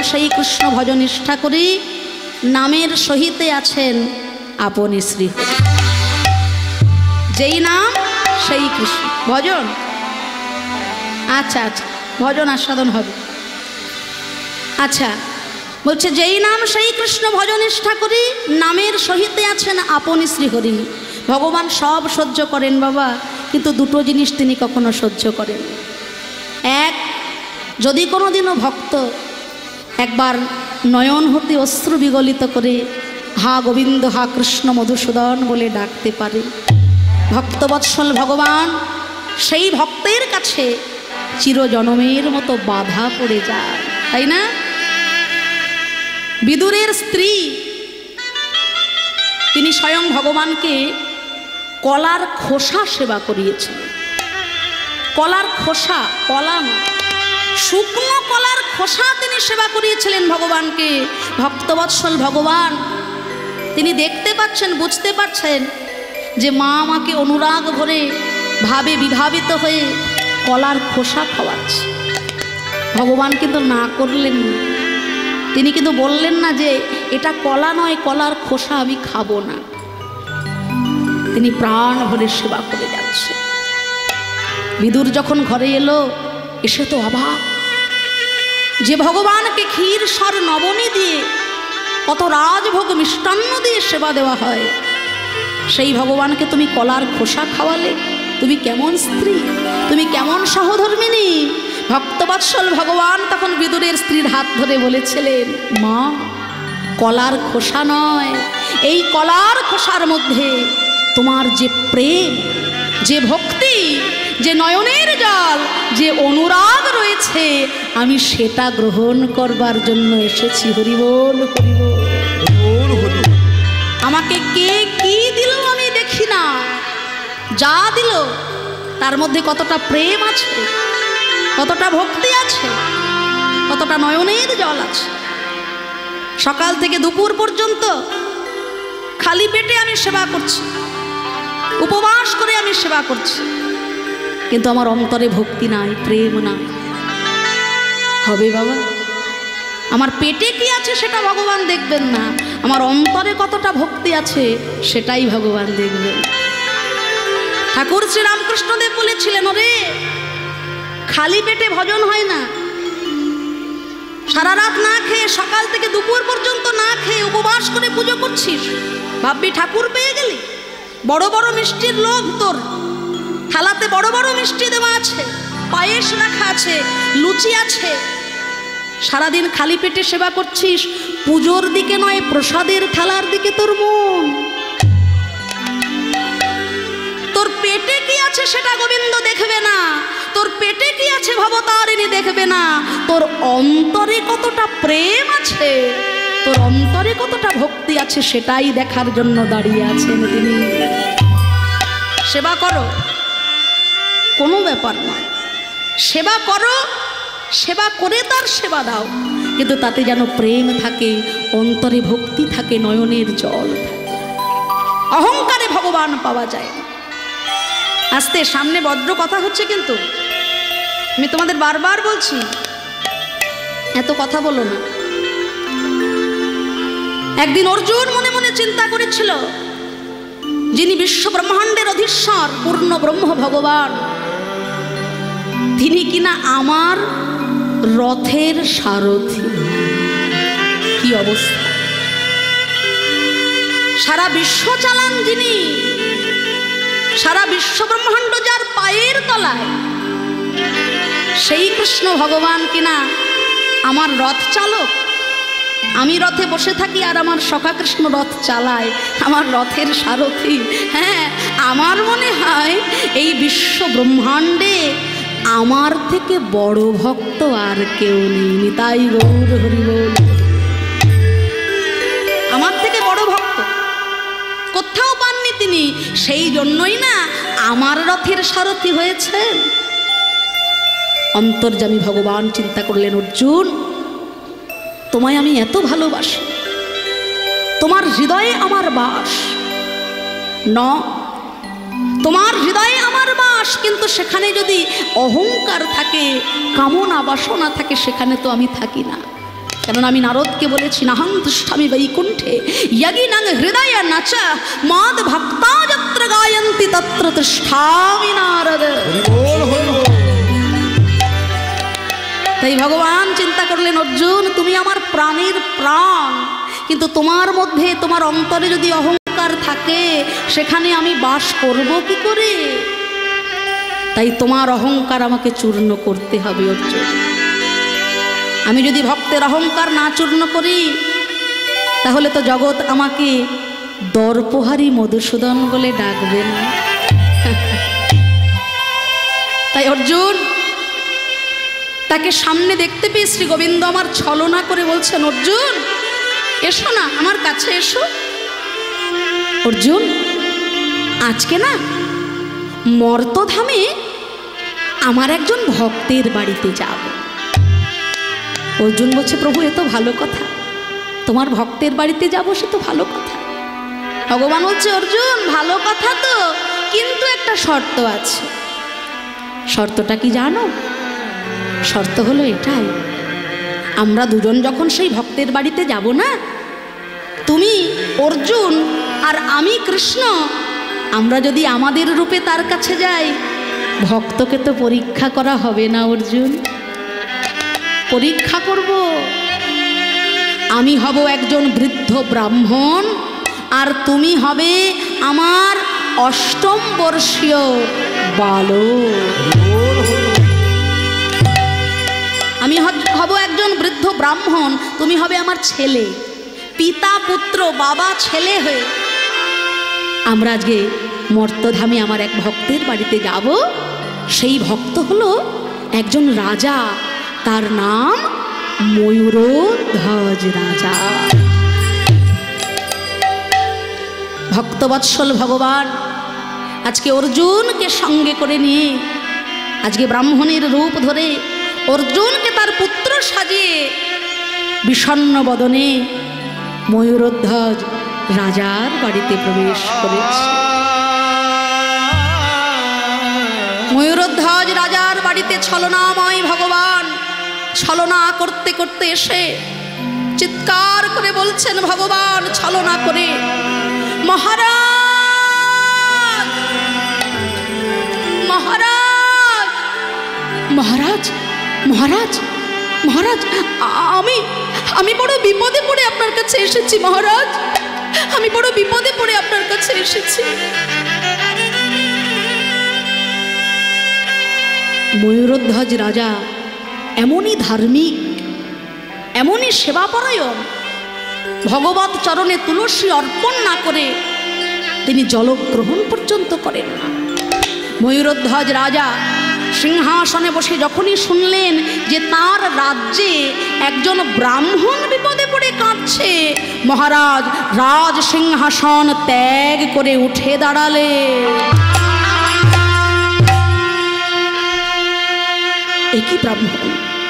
সেই কৃষ্ণ ভজন নিষ্ঠা করি, নামের সহিতে আছেন আপনি শ্রীহরি। যেই নাম সেই কৃষ্ণ ভজন। আচ্ছা আচ্ছা, ভজন আস্বাদন হবে। আচ্ছা, বলছে যেই নাম সেই কৃষ্ণ ভজন নিষ্ঠা করি, নামের সহিতে আছেন আপনি শ্রীহরি। ভগবান সব সহ্য করেন বাবা, কিন্তু দুটো জিনিস তিনি কখনো সহ্য করেন। এক, যদি কোনোদিনও ভক্ত একবার নয়ন হতে অশ্রু বিগলিত করে হা গোবিন্দ হা কৃষ্ণ মধুসূদন বলে ডাকতে পারে, ভক্তবৎসল ভগবান সেই ভক্তের কাছে চিরজনমের মতো বাধা পড়ে যায়, তাই না? বিদুরের স্ত্রী তিনি স্বয়ং ভগবানকে কলার খোসা সেবা করিয়েছিলেন। কলার খোসা, কলা না, শুকনো কলার খোসা তিনি সেবা করিয়েছিলেন ভগবানকে। ভক্তবৎসল ভগবান তিনি দেখতে পাচ্ছেন, বুঝতে পারছেন যে মা আমাকে অনুরাগ ভরে ভাবে বিভাবিত হয়ে কলার খোসা খাওয়াচ্ছে। ভগবান কিন্তু না করলেন না, তিনি কিন্তু বললেন না যে এটা কলা নয়, কলার খোসা আমি খাবো না। তিনি প্রাণ ভরে সেবা করে যাচ্ছে। বিদুর যখন ঘরে এলো, এসে তো অবাক যে ভগবানকে ক্ষীর সর নবনী দিয়ে কত রাজভোগ মিষ্টান্ন দিয়ে সেবা দেওয়া হয়, সেই ভগবানকে তুমি কলার খোসা খাওয়ালে। তুমি কেমন স্ত্রী, তুমি কেমন সহধর্মিনী। ভক্তবৎসল ভগবান তখন বিদুরের স্ত্রীর হাত ধরে বলেছিলেন, মা, কলার খোসা নয়, এই কলার খোসার মধ্যে তোমার যে প্রেম, যে ভক্তি, যে নয়নের জল, যে অনুরাগ রয়েছে, আমি সেটা গ্রহণ করবার জন্য এসেছি। হরিবোল হরিবোল। আমাকে কে কি দিল আমি দেখি না, যা দিল তার মধ্যে কতটা প্রেম আছে, কতটা ভক্তি আছে, কতটা নয়নের জল আছে। সকাল থেকে দুপুর পর্যন্ত খালি পেটে আমি সেবা করছি, উপবাস করে আমি সেবা করছি, কিন্তু আমার অন্তরে ভক্তি নাই, প্রেম নাই। হবে বাবা, আমার পেটে কি আছে সেটা ভগবান দেখবেন না, আমার অন্তরে কতটা ভক্তি আছে সেটাই ভগবান দেখবেন। ঠাকুর শ্রী রামকৃষ্ণদেব বলেছিলেন, ওরে খালি পেটে ভজন হয় না। সারা রাত না খেয়ে, সকাল থেকে দুপুর পর্যন্ত না খেয়ে উপবাস করে পুজো করছিস, ভাববি ঠাকুর পেয়ে গেলি। বড় বড় মিষ্টির লোভ তোর, থালাতে বড় বড় মিষ্টি দেওয়া আছে, পায়েস রাখা আছে, লুচি আছে। সারাদিন খালি পেটে সেবা করছিস, পুজোর দিকে নয় প্রসাদের থালার দিকে তোর মন। তোর পেটে কি আছে সেটা গোবিন্দ দেখবে না, তোর পেটে কি আছে ভবতারিণী দেখবে না, তোর অন্তরে কতটা প্রেম আছে, তোর অন্তরে কতটা ভক্তি আছে সেটাই দেখার জন্য দাঁড়িয়ে আছেন তিনি। সেবা করো, কোনো ব্যাপার নয়, সেবা করো, সেবা করে তার সেবা দাও, কিন্তু তাতে যেন প্রেম থাকে, অন্তরে ভক্তি থাকে, নয়নের জল থাকে। অহংকারে ভগবান পাওয়া যায় না। আস্তে, সামনে ভদ্র কথা হচ্ছে, কিন্তু আমি তোমাদের বারবার বলছি এত কথা বলো না। একদিন অর্জুন মনে মনে চিন্তা করেছিল, যিনি বিশ্ব ব্রহ্মাণ্ডের অধীশ্বর পূর্ণ ব্রহ্ম ভগবান, তিনি কিনা আমার রথের সারথি। কি অবস্থা! সারা বিশ্ব চালান যিনি, সারা বিশ্ব ব্রহ্মাণ্ড যার পায়ের তলায়, সেই কৃষ্ণ ভগবান কিনা আমার রথ চালক। আমি রথে বসে থাকি আর আমার সখা কৃষ্ণ রথ চালায়, আমার রথের সারথি। হ্যাঁ, আমার মনে হয় এই বিশ্ব ব্রহ্মাণ্ডে আমার থেকে বড় ভক্ত আর কেউ নেই। নিতাই গৌর হরিবোল। আমার থেকে বড় ভক্ত কোথাও পাননি তিনি, সেই জন্যই না আমার রথের সারথি হয়েছেন। অন্তর্যামী ভগবান চিন্তা করলেন, অর্জুন, তোমায় আমি এত ভালোবাসি, তোমার হৃদয়ে আমার বাস ন, তোমার হৃদয়ে আমার বাস, কিন্তু সেখানে যদি অহংকার থাকে, কামনা বাসনা থাকে, সেখানে তো আমি থাকি না। কেননা আমি নারদকে বলেছি নাহং তিষ্ঠামি বৈকুণ্ঠে যজ্ঞিনাং হৃদয় নাচা মাদ ভক্তা যত্র গায়ন্তি তত্র তিষ্ঠামি নারদ। তাই ভগবান চিন্তা করলেন অর্জুন তুমি আমার প্রাণের প্রাণ, কিন্তু তোমার মধ্যে তোমার অন্তরে যদি অহংকার থাকে সেখানে আমি বাস করব কি করে? তাই তোমার অহংকার আমাকে চূর্ণ করতে হবে অর্জুন। আমি যদি ভক্তের অহংকার না চূর্ণ করি তাহলে তো জগৎ আমাকে দর্পহারী মধুসূদন বলে ডাকবে না। তাই অর্জুন তাকে সামনে দেখতে পেয়ে শ্রী গোবিন্দ আমার ছলনা করে বলছেন অর্জুন এসো না আমার কাছে এসো। অর্জুন আজকে না মর্তধামে আমার একজন ভক্তের বাড়িতে যাব। অর্জুন বলছে প্রভু এ তো ভালো কথা, তোমার ভক্তের বাড়িতে যাব সে তো ভালো কথা। ভগবান বলছে অর্জুন ভালো কথা তো, কিন্তু একটা শর্ত আছে। শর্তটা কি জানো? শর্ত হলো এটাই, আমরা দুজন যখন সেই ভক্তের বাড়িতে যাব না, তুমি অর্জুন আর আমি কৃষ্ণ, আমরা যদি আমাদের রূপে তার কাছে যাই, ভক্তকে তো পরীক্ষা করা হবে না অর্জুন, পরীক্ষা করব। আমি হব একজন বৃদ্ধ ব্রাহ্মণ আর তুমি হবে আমার অষ্টম বর্ষীয় বালক। আমি হব একজন বৃদ্ধ ব্রাহ্মণ, তুমি হবে আমার ছেলে, পিতা পুত্র বাবা ছেলে হয়ে আমরা আজকে মর্তধামে আমার এক ভক্তের বাড়িতে যাব। সেই ভক্ত হলো একজন রাজা, তার নাম ময়ূরধ্বজ রাজা। ভক্তবৎসল ভগবান আজকে অর্জুনকে সঙ্গে করে নিয়ে আজকে ব্রাহ্মণের রূপ ধরে অর্জুনকে তার পুত্র সাজিয়ে বিষণ্ণ বদনে ময়ূরধ্বজ রাজার বাড়িতে প্রবেশ করেছে। ময়ূরধ্বজ রাজার বাড়িতে ছলনাময় ভগবান ছলনা করতে করতে এসে চিৎকার করে বলছেন ভগবান ছলনা করে, মহারাজ মহারাজ মহারাজ মহারাজ মহারাজ আমি বড় বিপদে পড়ে আপনার কাছে এসেছি মহারাজ, আমি বড় বিপদে পড়ে আপনার কাছে এসেছি। ময়ূরধ্বজ রাজা এমনই ধার্মিক, এমনই সেবাপরায়ণ, ভগবত চরণে তুলসী অর্পণ না করে তিনি জলগ্রহণ পর্যন্ত করেন না। ময়ূরধ্বজ রাজা সিংহাসনে বসে যখনই শুনলেন যে তার রাজ্যে একজন ব্রাহ্মণ বিপদে পড়ে কাঁদছে, মহারাজ রাজ সিংহাসন ত্যাগ করে উঠে দাঁড়ালে। একই ব্রাহ্মণ,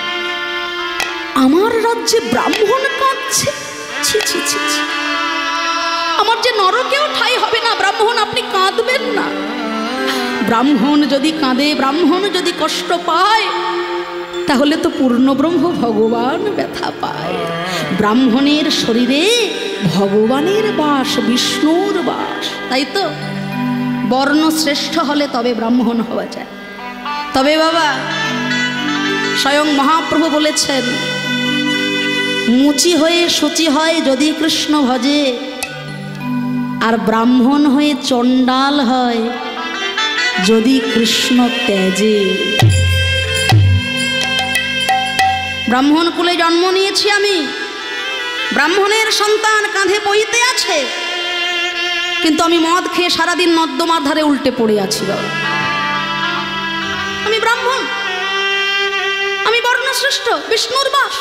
আমার রাজ্যে ব্রাহ্মণ কাঁদছে, ছি ছি ছি ছি, আমার যে নরকেও ঠাঁই হবে না, ব্রাহ্মণ আপনি কাঁদবেন না। ব্রাহ্মণ যদি কাঁদে, ব্রাহ্মণ যদি কষ্ট পায়, তাহলে তো পূর্ণ ব্রহ্ম ভগবান ব্যথা পায়। ব্রাহ্মণের শরীরে ভগবানের বাস, বিষ্ণুর বাস, তাই তো বর্ণ শ্রেষ্ঠ হলে তবে ব্রাহ্মণ হওয়া যায়। তবে বাবা স্বয়ং মহাপ্রভু বলেছেন, মুচি হয়ে শুচি হয় যদি কৃষ্ণ ভজে, আর ব্রাহ্মণ হয়ে চণ্ডাল হয় যদি কৃষ্ণ ত্যাজে। ব্রাহ্মণ কুলে জন্ম নিয়েছি আমি, ব্রাহ্মণের সন্তান কাঁধে বইতে আছে, কিন্তু আমি মদ খেয়ে সারাদিন নর্দমার ধারে উল্টে পড়ে আছি। আমি ব্রাহ্মণ, আমি বর্ণশ্রেষ্ঠ, বিষ্ণুর বাস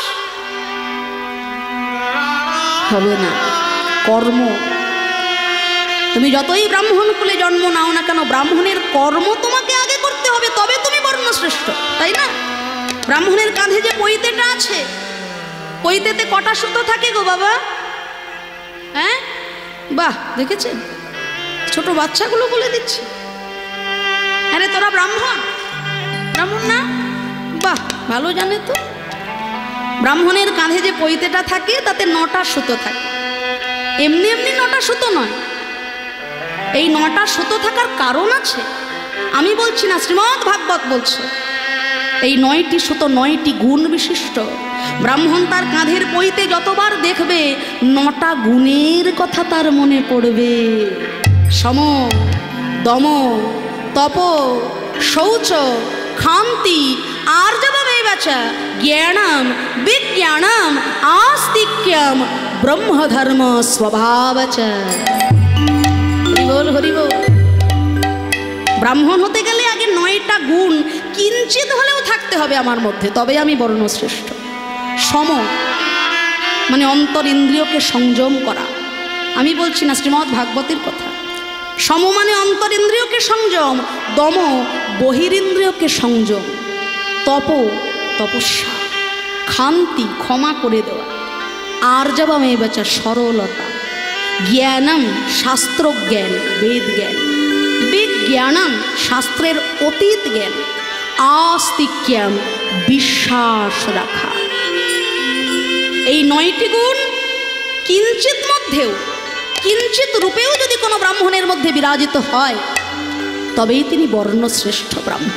হবে না। কর্ম, তুমি যতই ব্রাহ্মণ কুলে জন্ম নাও না কেন, ব্রাহ্মণের কর্ম তোমাকে আগে করতে হবে, তবে তুমি বর্ণশ্রেষ্ঠ, তাই না? ব্রাহ্মণের কাঁধে যে পৈতেটা আছে, পৈতেতে কটা সুতো থাকে গো বাবা? হ্যাঁ, বাহ, দেখেছেন ছোট বাচ্চাগুলো বলে দিচ্ছে, আরে তোরা ব্রাহ্মণ, ব্রাহ্মণ না? বাহ, ভালো জানে তো। ব্রাহ্মণের কাঁধে যে পৈতেটা থাকে তাতে 9টা সুতো থাকে। এমনি এমনি 9টা সুতো নয়, এই 9টা সুতো থাকার কারণ আছে। আমি বলছি না, শ্রীমদ্ ভাগবত বলছে। এই 9টি সুতো 9টি গুণ বিশিষ্ট। ব্রাহ্মণ তার কাঁধের পৈতে যতবার দেখবে 9টা গুণের কথা তার মনে পড়বে। সম, দম, তপ, শৌচ, ক্ষান্তি, আর্জবমেবচ, জ্ঞানম, বিজ্ঞানম, আস্তিক্যম, ব্রহ্মধর্ম স্বভাবচ। হরিবোল হরিবোল। ব্রাহ্মণ হতে গেলে আগে 9টা গুণ কিঞ্চিত হলেও থাকতে হবে আমার মধ্যে, তবে আমি বর্ণশ্রেষ্ঠ। সম মানে অন্তর ইন্দ্রিয়কে সংযম করা। আমি বলছি না, শ্রীমদ্ ভাগবতের কথা। সম মানে অন্তর ইন্দ্রিয়কে সংযম, দম বহিরিন্দ্রিয়কে সংযম, তপ তপস্যা, ক্ষান্তি ক্ষমা করে দেওয়া, আর্জবমেবচ সরলতা, জ্ঞানম শাস্ত্রজ্ঞান বেদ জ্ঞান, বিজ্ঞানম শাস্ত্রের অতীত জ্ঞান, আস্তিক্যম বিশ্বাস রাখা। এই 9টি গুণ কিঞ্চিত মধ্যেও, কিঞ্চিত রূপেও যদি কোনো ব্রাহ্মণের মধ্যে বিরাজিত হয়, তবেই তিনি বর্ণশ্রেষ্ঠ ব্রাহ্মণ।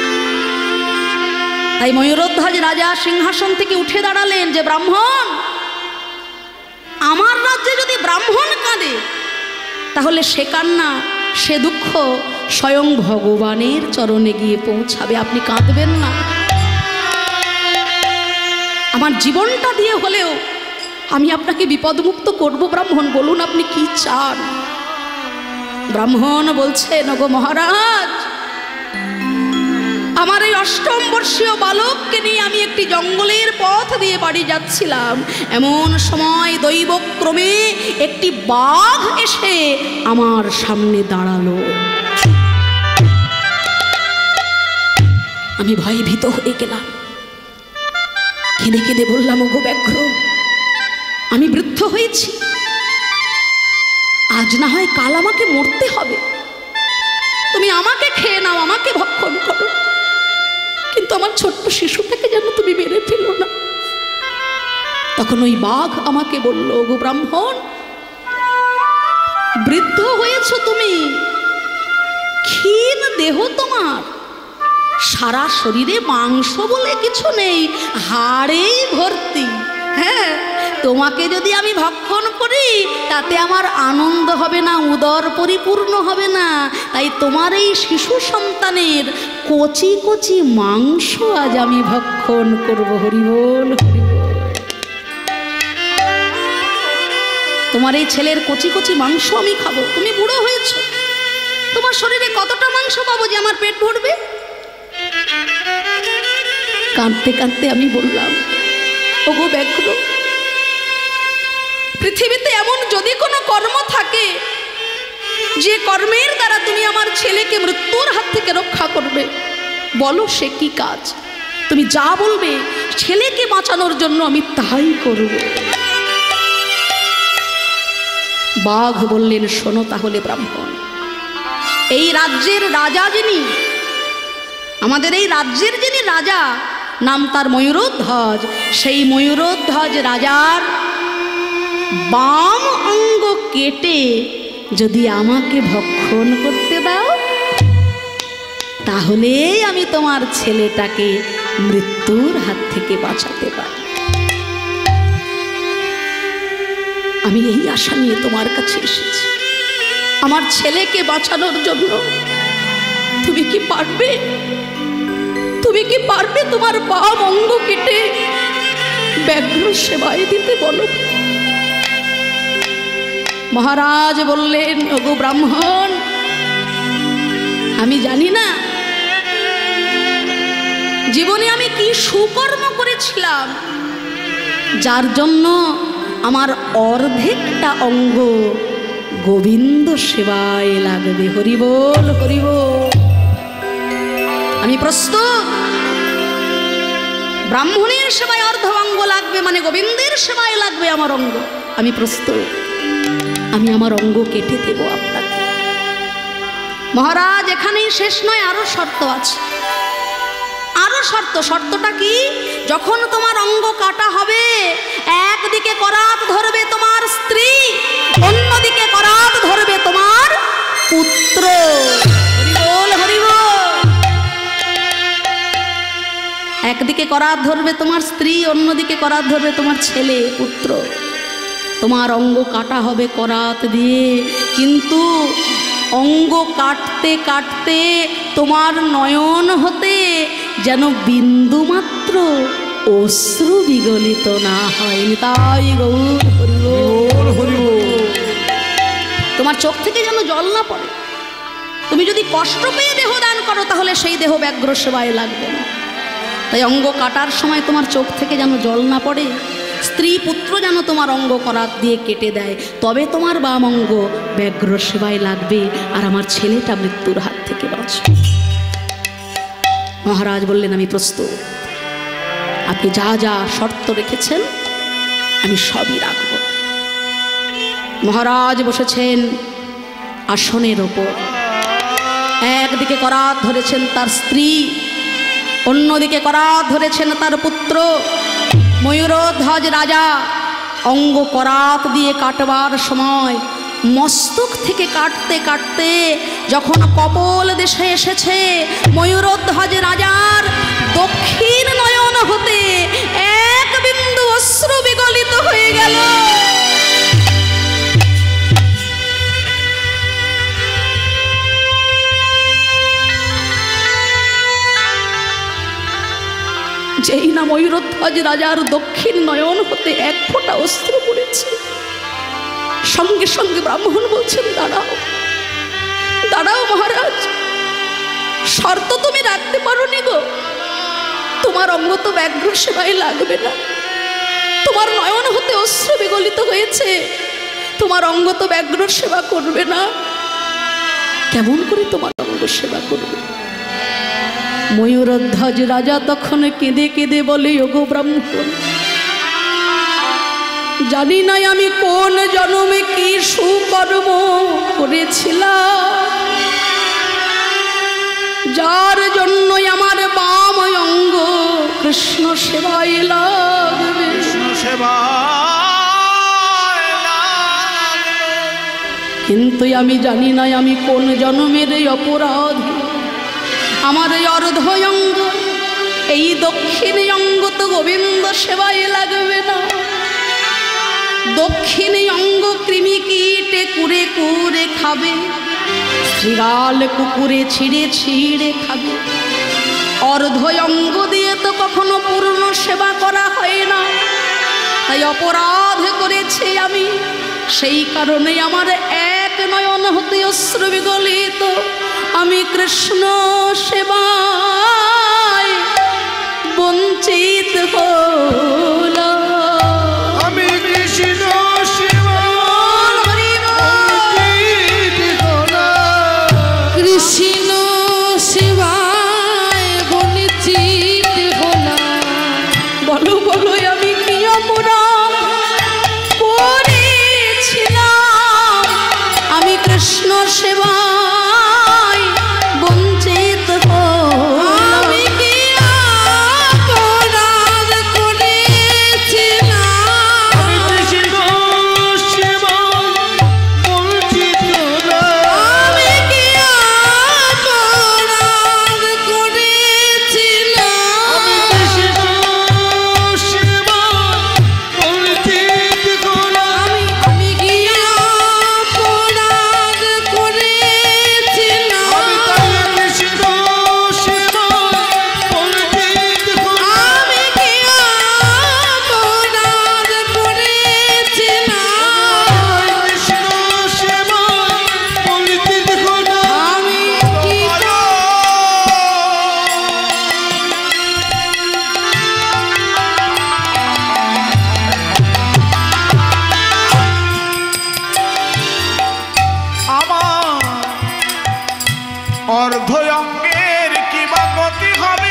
তাই ময়ূরধ্বজ রাজা সিংহাসন থেকে উঠে দাঁড়ালেন যে, ব্রাহ্মণ, আমার রাজ্যে যদি ব্রাহ্মণ কাঁদে, তাহলে সে কান্না, সে দুঃখ স্বয়ং ভগবানের চরণে গিয়ে পৌঁছাবে। আপনি কাঁদবেন না। আমার জীবনটা দিয়ে হলেও আমি আপনাকে বিপদমুক্ত করব। ব্রাহ্মণ, বলুন আপনি কি চান? ব্রাহ্মণ বলছেন, ওগো মহারাজ, আমার এই 8ম বর্ষীয় বালককে নিয়ে আমি একটি জঙ্গলের পথ দিয়ে বাড়ি যাচ্ছিলাম। এমন সময় দৈবক্রমে একটি বাঘ এসে আমার সামনে দাঁড়ালো। আমি ভয়ে ভীত হয়ে গেলাম। কেঁদে কেঁদে বললাম, ওগো ব্যাঘ্র, আমি বৃদ্ধ হয়েছি, আজ না হয় কাল আমাকে মরতে হবে, তুমি আমাকে খেয়ে নাও, আমাকে ভক্ষণ করো, কিন্তু আমার ছোট্ট শিশুটাকে যেন তুমি মেরে ফেলো না। তখন ওই বাঘ আমাকে বলল, ওগো ব্রাহ্মণ, বৃদ্ধ হয়েছ তুমি, ক্ষীণ দেহ তোমার, সারা শরীরে মাংস বলে কিছু নেই, হাড়েই ভর্তি। হ্যাঁ, তোমাকে যদি আমি ভক্ষণ করি তাতে আমার আনন্দ হবে না, উদর পরিপূর্ণ হবে না। তাই তোমার এই শিশু সন্তানের কচি কচি মাংস আজ আমি ভক্ষণ করব। হরিবোল হরিবোল। তোমার এই ছেলের কচি কচি মাংস আমি খাবো। তুমি বুড়ো হয়েছ, তোমার শরীরে কতটা মাংস পাবো যে আমার পেট ভরবে? কাঁদতে কাঁদতে আমি বললাম, ওগো ব্যাঘ্র, পৃথিবীতে এমন যদি কোনো কর্ম থাকে যে কর্মের দ্বারা তুমি আমার ছেলেকে মৃত্যুর হাত থেকে রক্ষা করবে, বলো সে কি কাজ? তুমি যা বলবে ছেলেকে বাঁচানোর জন্য আমি তাই করব। বাঘ বললেন, শোনো তাহলে ব্রাহ্মণ, এই রাজ্যের রাজা যিনি, আমাদের এই রাজ্যের যিনি রাজা, নাম তার ময়ূরধ্বজ, সেই ময়ূরধ্বজ রাজার বাম অঙ্গ কেটে যদি আমাকে ভক্ষণ করতে দাও, তাহলে আমি তোমার ছেলেটাকে মৃত্যুর হাত থেকে বাঁচাতে পারি। আমি এই আশা নিয়ে তোমার কাছে এসেছি, আমার ছেলেকে বাঁচানোর জন্য। তুমি কি পারবে? তুমি কি পারবে তোমার বাম অঙ্গ কেটে ব্যাঘ্র সেবায় দিতে? বলো। মহারাজ বললেন, ওগো ব্রাহ্মণ, আমি জানি না জীবনে আমি কি সুকর্ম করেছিলাম যার জন্য আমার অর্ধেকটা অঙ্গ গোবিন্দ সেবায় লাগবে। হরিবোল হরিবোল। আমি প্রস্তুত। ব্রাহ্মণের সেবায় অর্ধ অঙ্গ লাগবে মানে গোবিন্দের সেবায় লাগবে আমার অঙ্গ। আমি প্রস্তুত। আমি আমার অঙ্গ কেটে দেব আপনাকে। মহারাজ, এখানেই শেষ নয়, আরো শর্ত আছে, আরো আরো শর্ত, শর্তটা কি? যখন তোমার অঙ্গ কাটা হবে, একদিকে করাত ধরবে তোমার স্ত্রী, অন্যদিকে করাত ধরবে তোমার পুত্র। হরিবোল হরিবোল। একদিকে করাত ধরবে তোমার স্ত্রী, অন্যদিকে করাত ধরবে তোমার ছেলে পুত্র। তোমার অঙ্গ কাটা হবে করাত দিয়ে, কিন্তু অঙ্গ কাটতে কাটতে তোমার নয়ন হতে যেন বিন্দু মাত্র অশ্রু বিগলিত না হয়। তাই গৌর হরিবোল হরিবোল। তোমার চোখ থেকে যেন জল না পড়ে। তুমি যদি কষ্ট পেয়ে দেহ দান করো তাহলে সেই দেহ ব্যাঘ্র সেবায় লাগবে না। তাই অঙ্গ কাটার সময় তোমার চোখ থেকে যেন জল না পড়ে, স্ত্রী পুত্র যেন তোমার অঙ্গ করাত দিয়ে কেটে দেয়, তবে তোমার বাম অঙ্গ ব্যাঘ্র সেবায় লাগবে, আর আমার ছেলেটা মৃত্যুর হাত থেকে বাঁচবে। মহারাজ বললেন, আমি প্রস্তুত, আপনি যা যা শর্ত রেখেছেন আমি সবই রাখব। মহারাজ বসেছেন আসনের ওপর, একদিকে করাত ধরেছেন তার স্ত্রী, অন্যদিকে করাত ধরেছেন তার পুত্র। ময়ূরধ্বজ রাজা অঙ্গ করাত দিয়ে কাটবার সময় মস্তক থেকে কাটতে কাটতে যখন কপল দেশে এসেছে, ময়ূরধ্বজ রাজার দক্ষিণ নয়ন হতে এক বিন্দু অশ্রু বিগলিত হয়ে গেল। যেই না ময়ূরধ্বজ রাজার দক্ষিণ নয়ন হতে এক ফোঁটা অশ্রু পড়েছে, সঙ্গে সঙ্গে ব্রাহ্মণ বলছেন, দাঁড়াও দাঁড়াও মহারাজ, শর্ত তুমি রাখতে পারোনি গো। তোমার অঙ্গ তো ব্যাঘ্র সেবায় লাগবে না, তোমার নয়ন হতে অশ্রু বিগলিত হয়েছে, তোমার অঙ্গ তো ব্যাঘ্র সেবা করবে না। কেমন করে তোমার অঙ্গ সেবা করবে? ময়ূরধ্বজ রাজা তখন কেঁদে কেঁদে বলে, ওগো ব্রাহ্মণ, জানি নাই আমি কোন জন্মে কি সুকর্ম করেছিলাম, যার জন্যই আমার বাম অঙ্গ কৃষ্ণ সেবায় লাগবে। কিন্তু আমি জানি নাই আমি কোন জন্মের এই অপরাধী, আমার এই অর্ধ অঙ্গ, এই দক্ষিণ অঙ্গ তো গোবিন্দ সেবায় লাগবে না। দক্ষিণ অঙ্গ কৃমি কীটে কুড়ে কুড়ে খাবে, শ্রীগাল কুকুরে ছিঁড়ে ছিঁড়ে খাবে। অর্ধ অঙ্গ দিয়ে তো কখনো পূর্ণ সেবা করা হয় না, তাই অপরাধ করেছি আমি। সেই কারণে আমার এক নয়ন হতে অশ্রু বিগলিত, আমি কৃষ্ণ সেবায় বঞ্চিত হলাম। আমি কৃষ্ণ সেবায় বঞ্চিত হলাম। কৃষ্ণ সেবায় বঞ্চিত হলাম। বলো বলো আমি কি অপরাধ করেছিলাম, আমি কৃষ্ণ সেবায় বঞ্চিত হলাম। আমি কি অপরাধ করেছিলাম, আমি কৃষ্ণ সেবায় বঞ্চিত হলাম। আমি কি অপরাধ করেছিলাম, আমি কৃষ্ণ সেবায় বঞ্চিত হলাম। আমি কি অপরাধ করেছিলাম, আমি তাই কৃষ্ণ সেবায় বঞ্চিত হলাম। আমি কি অপরাধ করেছিলাম, কৃষ্ণ সেবায় বঞ্চিত হলাম। আমি কি আমার অর্ধ অঙ্গের কি বা গতি হবে?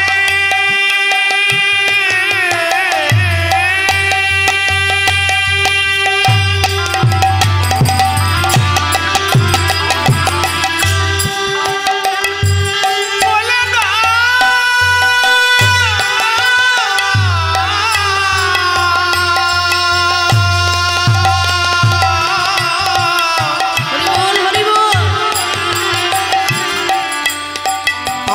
বলে দাও।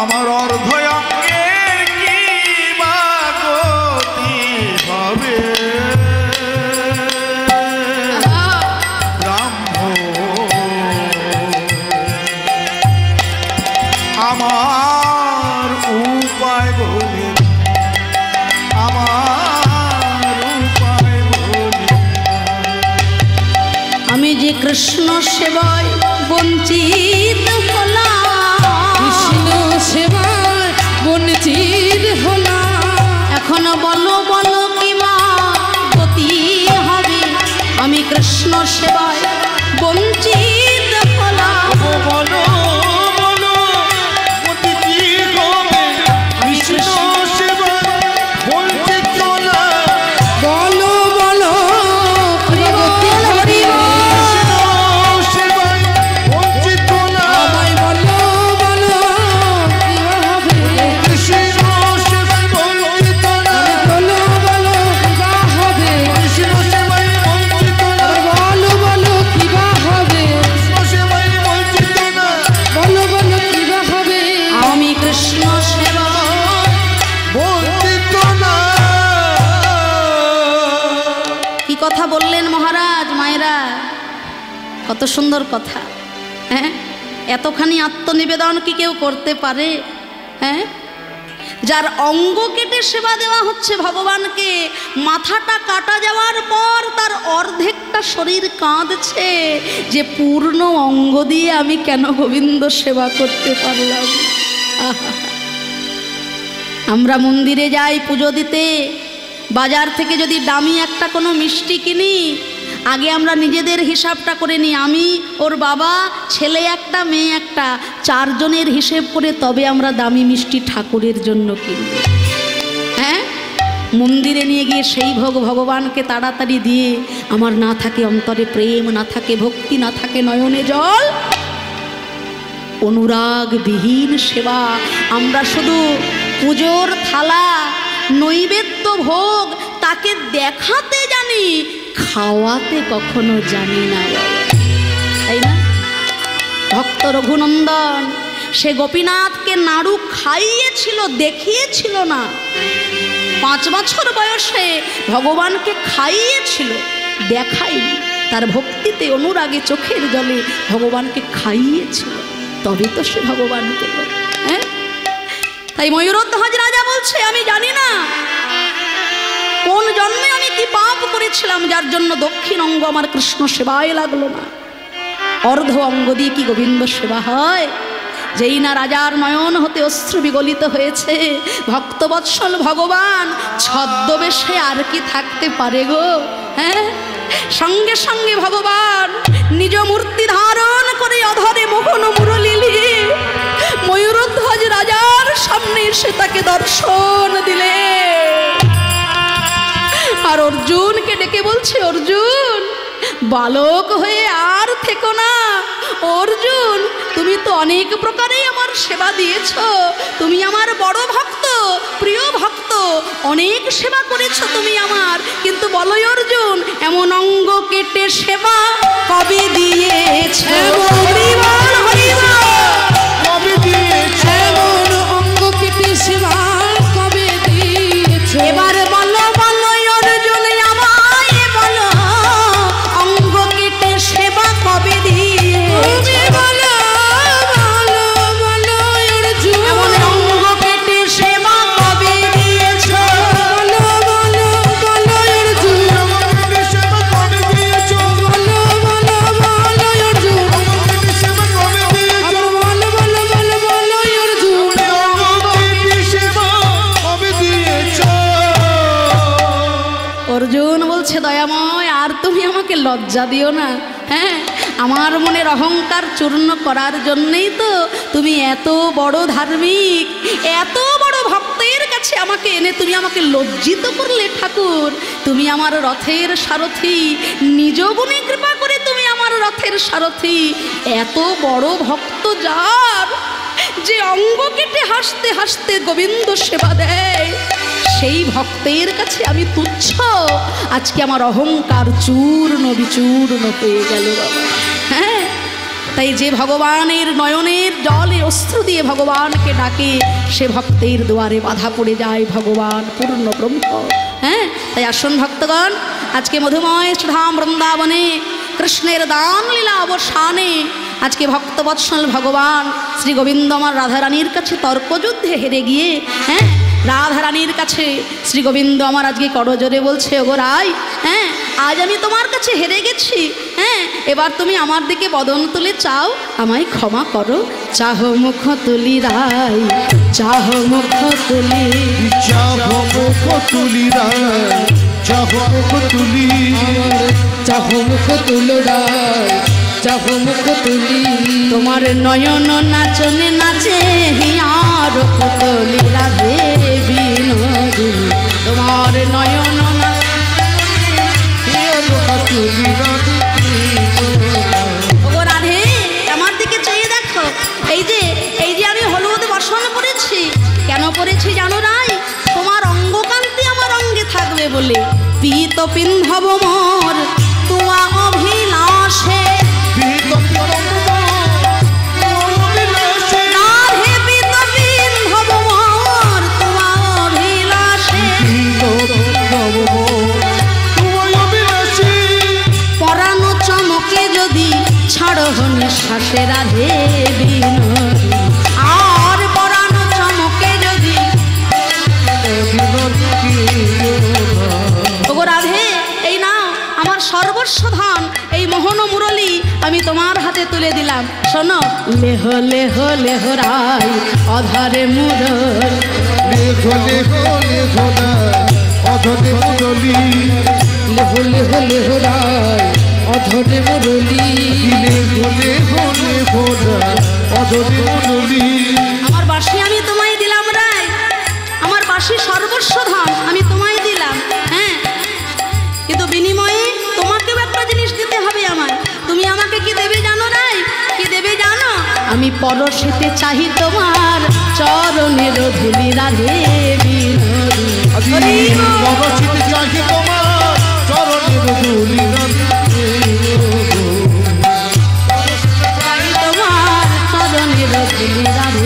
আমার অর্ধয়ঙ্গের কি বা গতি হবে আমার উপায় বলে আমার উপায় বলে আমি যে কৃষ্ণ সেবায় বঞ্চিত হলাম, কৃষ্ণ সেবায় বঞ্চিত হলাম। এখন বলো বলো কি মা গতি হবে, আমি কৃষ্ণ সেবায় বঞ্চিত হলাম। বলো বলো গতি কি হবে, কৃষ্ণ সেবায় বঞ্চিত না। বলো বলো কি গতি হবে, সেবায় বঞ্চিত না। আমায় বলো বলো কি হবে, কৃষ্ণ সেবায় বঞ্চিত না। বলো বলো কি হবে, কৃষ্ণ সেবায় বঞ্চিত না। বলো বলো কি হবে, কৃষ্ণ সেবায় বঞ্চিত না। বলো বলো কি হবে। আমি কৃষ্ণ সেবা বঞ্চিত না। কি কথা বললেন মহারাজ, মায়েরা কত সুন্দর কথা। হ্যাঁ, এতখানি আত্মনিবেদন কি কেউ করতে পারে? হ্যাঁ, যার অঙ্গ কেটে সেবা দেওয়া হচ্ছে ভগবানকে, মাথাটা কাটা যাওয়ার পর তার অর্ধেকটা শরীর কাঁদছে যে পূর্ণ অঙ্গ দিয়ে আমি কেন গোবিন্দ সেবা করতে পারলাম। আহা! আমরা মন্দিরে যাই পুজো দিতে, বাজার থেকে যদি দামি একটা কোনো মিষ্টি কিনি, আগে আমরা নিজেদের হিসাবটা করে নিই। আমি, ওর বাবা, ছেলে একটা, মেয়ে একটা, 4 জনের হিসেব করে তবে আমরা দামি মিষ্টি ঠাকুরের জন্য কিনি। হ্যাঁ, মন্দিরে নিয়ে গিয়ে সেই ভোগ ভগবানকে তাড়াতাড়ি দিয়ে আমার না থাকে অন্তরে প্রেম, না থাকে ভক্তি, না থাকে নয়নে জল, অনুরাগবিহীন সেবা। আমরা শুধু পুজোর থালা, নৈবেদ্য ভোগ তাকে দেখাতে জানি, খাওয়াতে কখনো জানি না, তাই না? ভক্ত রঘুনন্দন সে গোপীনাথকে নাড়ু খাইয়েছিল, দেখিয়েছিল না। 5 বছর বয়সে ভগবানকে খাইয়েছিল, দেখায়নি। তার ভক্তিতে অনুরাগে চোখের জলে ভগবানকে খাইয়েছিল, তবে তো সে ভগবান পেল। হ্যাঁ, তাই ময়ূরধ্বজ রাজা বলছে আমি জানি না কোন জন্মে আমি কি পাপ করেছিলাম যার জন্য দক্ষিণ অঙ্গ আমার কৃষ্ণ সেবায় লাগলো না। অর্ধ অঙ্গ দিয়ে কি গোবিন্দ সেবা হয়? যেই না রাজার নয়ন হতে অশ্রু বিগলিত হয়েছে, ভক্তবৎসল ভগবান ছদ্মবেশে আর কি থাকতে পারে গো? হ্যাঁ, সঙ্গে সঙ্গে ভগবান নিজ মূর্তি ধারণ করে অধরে মোহন মুরলিলি ময়ূরধ্বজ রাজার সামনে এসে তাকে দর্শন দিলে। আর অর্জুনকে ডেকে বলছে, অর্জুন বালক হয়ে আর থেকো না। অর্জুন, তুমি তো অনেক প্রকারেই আমার সেবা দিয়েছ, তুমি আমার বড় ভক্ত, প্রিয় ভক্ত, অনেক সেবা করেছো তুমি আমার, কিন্তু বলো অর্জুন এমন অঙ্গ কেটে সেবা কবে দিয়েছো? হরিবল হরিবল। কবে দিয়েছ? এমন অঙ্গ কেটে সেবা কবে দিয়েছো? এবার বলো বলো অর্জুন আমায় বলো, অঙ্গ কেটে সেবা কবে দিয়েছো? বলো বলো বলো অর্জুন, এমন অঙ্গ কেটে সেবা কবে দিয়েছো? বলো বলো বলো অর্জুন, সেবা কবে দিয়েছ? বলো বলো বলো অর্জুন, সেবা কবে দিয়েছ? আবার বলো বলো বলো বলো অর্জুন। সেবা কবে দিয়েছ? অর্জুন বলছে দয়াময় আর তুমি আমাকে লজ্জা দিও না। হ্যাঁ, আমার মনের অহংকার চূর্ণ করার জন্যেই তো তুমি এত বড় ধার্মিক, এত বড় ভক্তের কাছে আমাকে এনে তুমি আমাকে লজ্জিত করলে ঠাকুর। তুমি আমার রথের সারথি, নিজ গুণে কৃপা করে তুমি আমার রথের সারথি। এত বড় ভক্ত যার, যে অঙ্গ কেটে হাসতে হাসতে গোবিন্দ সেবা দেয়, সেই ভক্তের কাছে আমি তুচ্ছ। আজকে আমার অহংকার চূর্ণ বিচূর্ণ হয়ে গেল বাবা। হ্যাঁ, তাই যে ভগবানের নয়নের জলে বস্ত্র দিয়ে ভগবানকে ডাকে সে ভক্তের দুয়ারে বাধা পড়ে যায় ভগবান পূর্ণ ব্রহ্ম। হ্যাঁ, তাই আসুন ভক্তগণ, আজকে মধুময় সুধাম বৃন্দাবনে কৃষ্ণের দান লীলা অবসানে আজকে ভক্তবৎসল ভগবান শ্রী গোবিন্দ আমার রাধারানীর কাছে তর্কযুদ্ধে হেরে গিয়ে, হ্যাঁ, রাধারানীর কাছে শ্রী গোবিন্দ আমার আজকে করজোরে বলছে, ওগো রাই, হ্যাঁ, আজ আমি তোমার কাছে হেরে গেছি, হ্যাঁ, এবার তুমি আমার দিকে বদন তুলে চাও, আমায় ক্ষমা করো। চাহ মুখ তুলি রাই, চাহ মুখ তুলি, চাহ মুখ তুলি রাই, চাহ মুখ তুলি, চাহ মুখ তুলো রাই, চাহ মুখ তুলি। তোমার নয়ন নাচনে নাচে হিয়ার পুতলি রাধে বিনোদিনী, তোমার নয়ন তুলি ও রাধে আমার দিকে চেয়ে দেখো, এই যে আমি হলুদ বসন পরেছি, কেন পরেছি জানো রাই? তোমার অঙ্গকান্তি আমার অঙ্গে থাকবে বলে। পীত পিন্ধব মোর তোমা অভিলাষে, পরানো চমকে যদি ছাড়ো নিঃশ্বাসে রাধে বিনোদিনী, আর পরানো চমকে যদি। ওগো রাধে, এই নাও আমার সর্বস্ব ধন, এই মোহন মুরলী আমি তোমার হাতে তুলে দিলাম। শোনো, লেহ লেহ লেহ রাই অধরে মুরলী, লেহ লেহ লেহ রাই অধরে মুরলী, লেহ লেহ লেহ রাই অধরে মুরলী, লেহ লেহ লেহ রাই অধরে মুরলী। আমার বাঁশি আমি তোমায় দিলাম রাই, আমার বাঁশি সর্বস্ব ধন আমি তোমায় দিলাম, হ্যাঁ, কিন্তু বিনিময়ে তোমাকেও একটা জিনিস দিতে হবে আমায়। তুমি আমাকে কি দেবে জানো রাই? কি দেবে জানো? আমি পরশেতে চাহি তোমার চরণের ধুলি রাধে বিনোদিনী, পরশিতে চাহি তোমার চরণের ধুলি রাধে, চাহি তোমার চরণের ধুলি রাধে।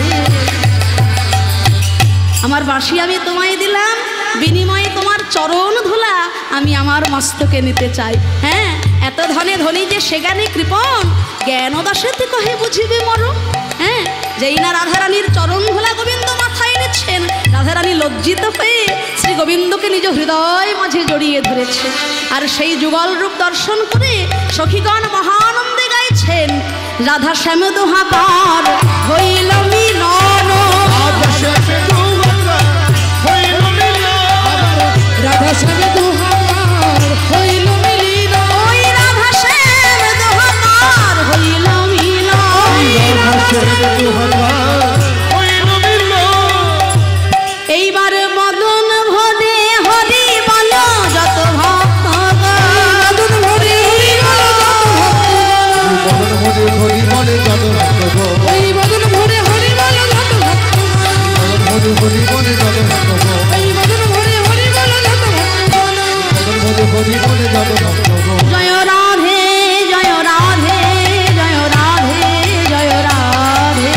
আমার বাঁশি আমি তোমায় দিলাম, বিনিময়ে তোমার চরণ ধুলা আমি আমার মস্তকে নিতে চাই। হ্যাঁ, এত ধনে ধনী যে সেগানে কৃপণ, জ্ঞান দাসেতে কহে বুঝিবে মরণ। হ্যাঁ, যেই না রাধারানীর চরণ ধুলা গোবিন্দ মাথায় নিচ্ছেন, রাধারানী লজ্জিত হয়ে শ্রী গোবিন্দকে নিজ হৃদয় মাঝে জড়িয়ে ধরেছে। আর সেই যুগল রূপ দর্শন করে সখীগণ মহানন্দে গাইছেন, রাধা শ্যাম দোহাকার হইল মিলন, রাধা শ্যামে দুহার হইল মিলিন, ওই রাধা শ্যাম দোহাকার হইল মিলন, এইবার মদন ভরে হরি বল যত ভক্ত, মদন ভরে হরি বলে যত ভক্ত, ওই মদন ভরে হরি বল যত ভক্ত, হরি বলে যত ভক্ত, ওই মদন ভরে হরি বল যত ভক্ত, হরি বলে যত ভক্ত। জয় রাধে জয় রাধে জয় রাধে জয় রাধে,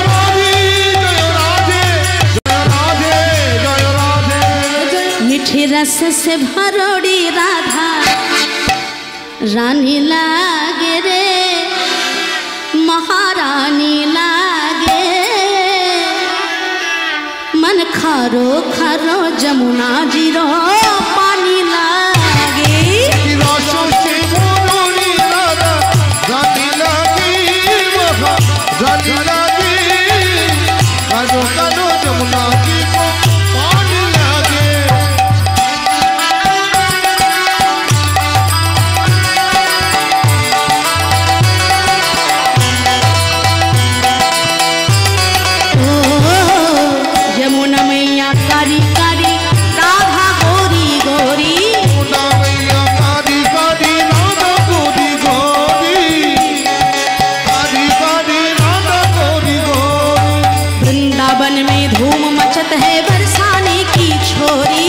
মিঠি रस से भरोड़ी राधा रानी लागे रे, महारानी लागे, मन खारो खारो जमुना जीरो पानी लागे, जमुना मैया कारी कारी राधा गोरी गोरी, वृंदावन में धूम मचत है बरसाने की छोरी,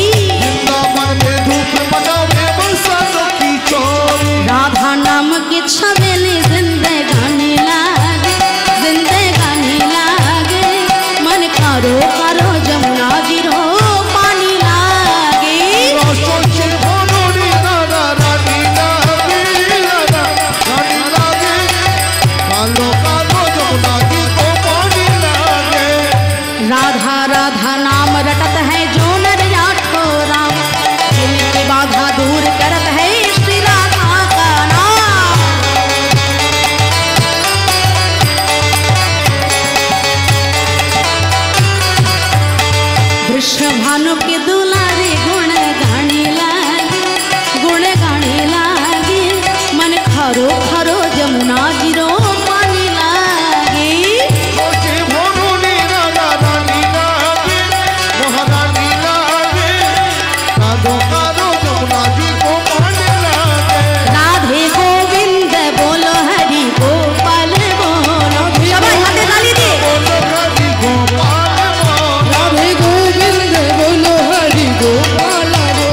राधा नाम की छवेली जिंदगानी लागे, जिंदगानी लागे, कृष्ण भानु के दुलारे गुण गाने लागे मन खरो खरो जमुना जीरो पानी लागे राधे गोविंद बोलो हरि गोपाल बोलो सबाई हाथे ताली दे राधे गोविंद बोलो हरि गोपाल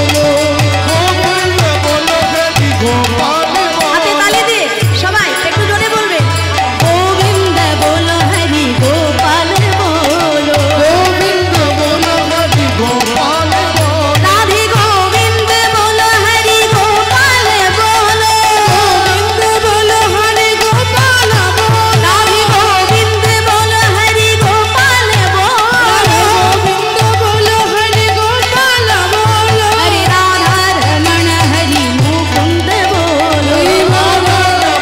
बोलो हाथे ताली दे सबाई একটু জোরে বলবে গোবিন্দ बोलो हरि गोपाल बोलो गोविंद बोलो हरि गोपाल राधे गोविंद बोलो हरि गोपाल बोलो गोविंद बोलो हरि गोपाल बोलो राधे गोविंद बोलो हरि गोपाल बोलो गोविंद बोलो हरि गोपाल बोलो हरे राधा रमण हरि मुकुंद बोलो हरे राधा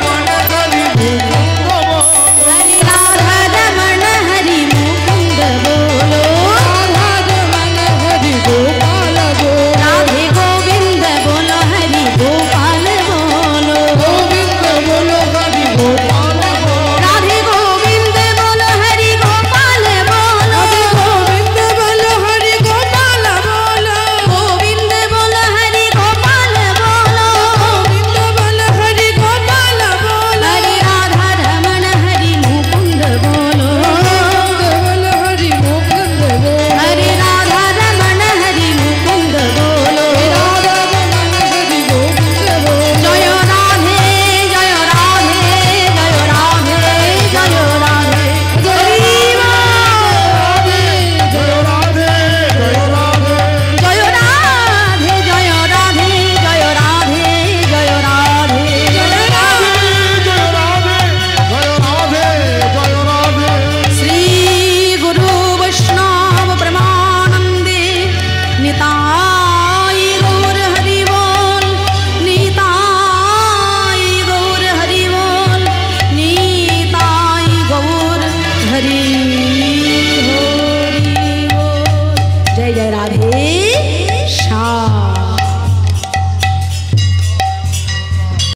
रमण हरि मुकुंद बोलो राधा रमण हरि गोपाल बोलो राधे गोविंद बोलो हरि गोपाल बोलो गोविंद बोलो हरि गोपाल बोलो राधे गोविंद बोलो हरि गोपाल बोलो गोविंद बोलो हरि गोपाल बोलो गोविंद बोलो हरि गोपाल बोलो गोविंद बोलो हरि गोपाल बोलो हरे राधा रमण हरि मुकुंद बोलो बोलो हरि मुकुंद बोलो हरे राधा रमण हरि मुकुंद बोलो राधा रमण हरि गोविंद बोलो जय राधे जय राधे जय राधे जय राधे जय राधे जय राधे जय राधे जय राधे जय राधे जय राधे जय राधे श्री गुरु वैष्णव परमानंदे निताई गौर हरि बोल निताई गौर हरि बोल निताई गौर हरि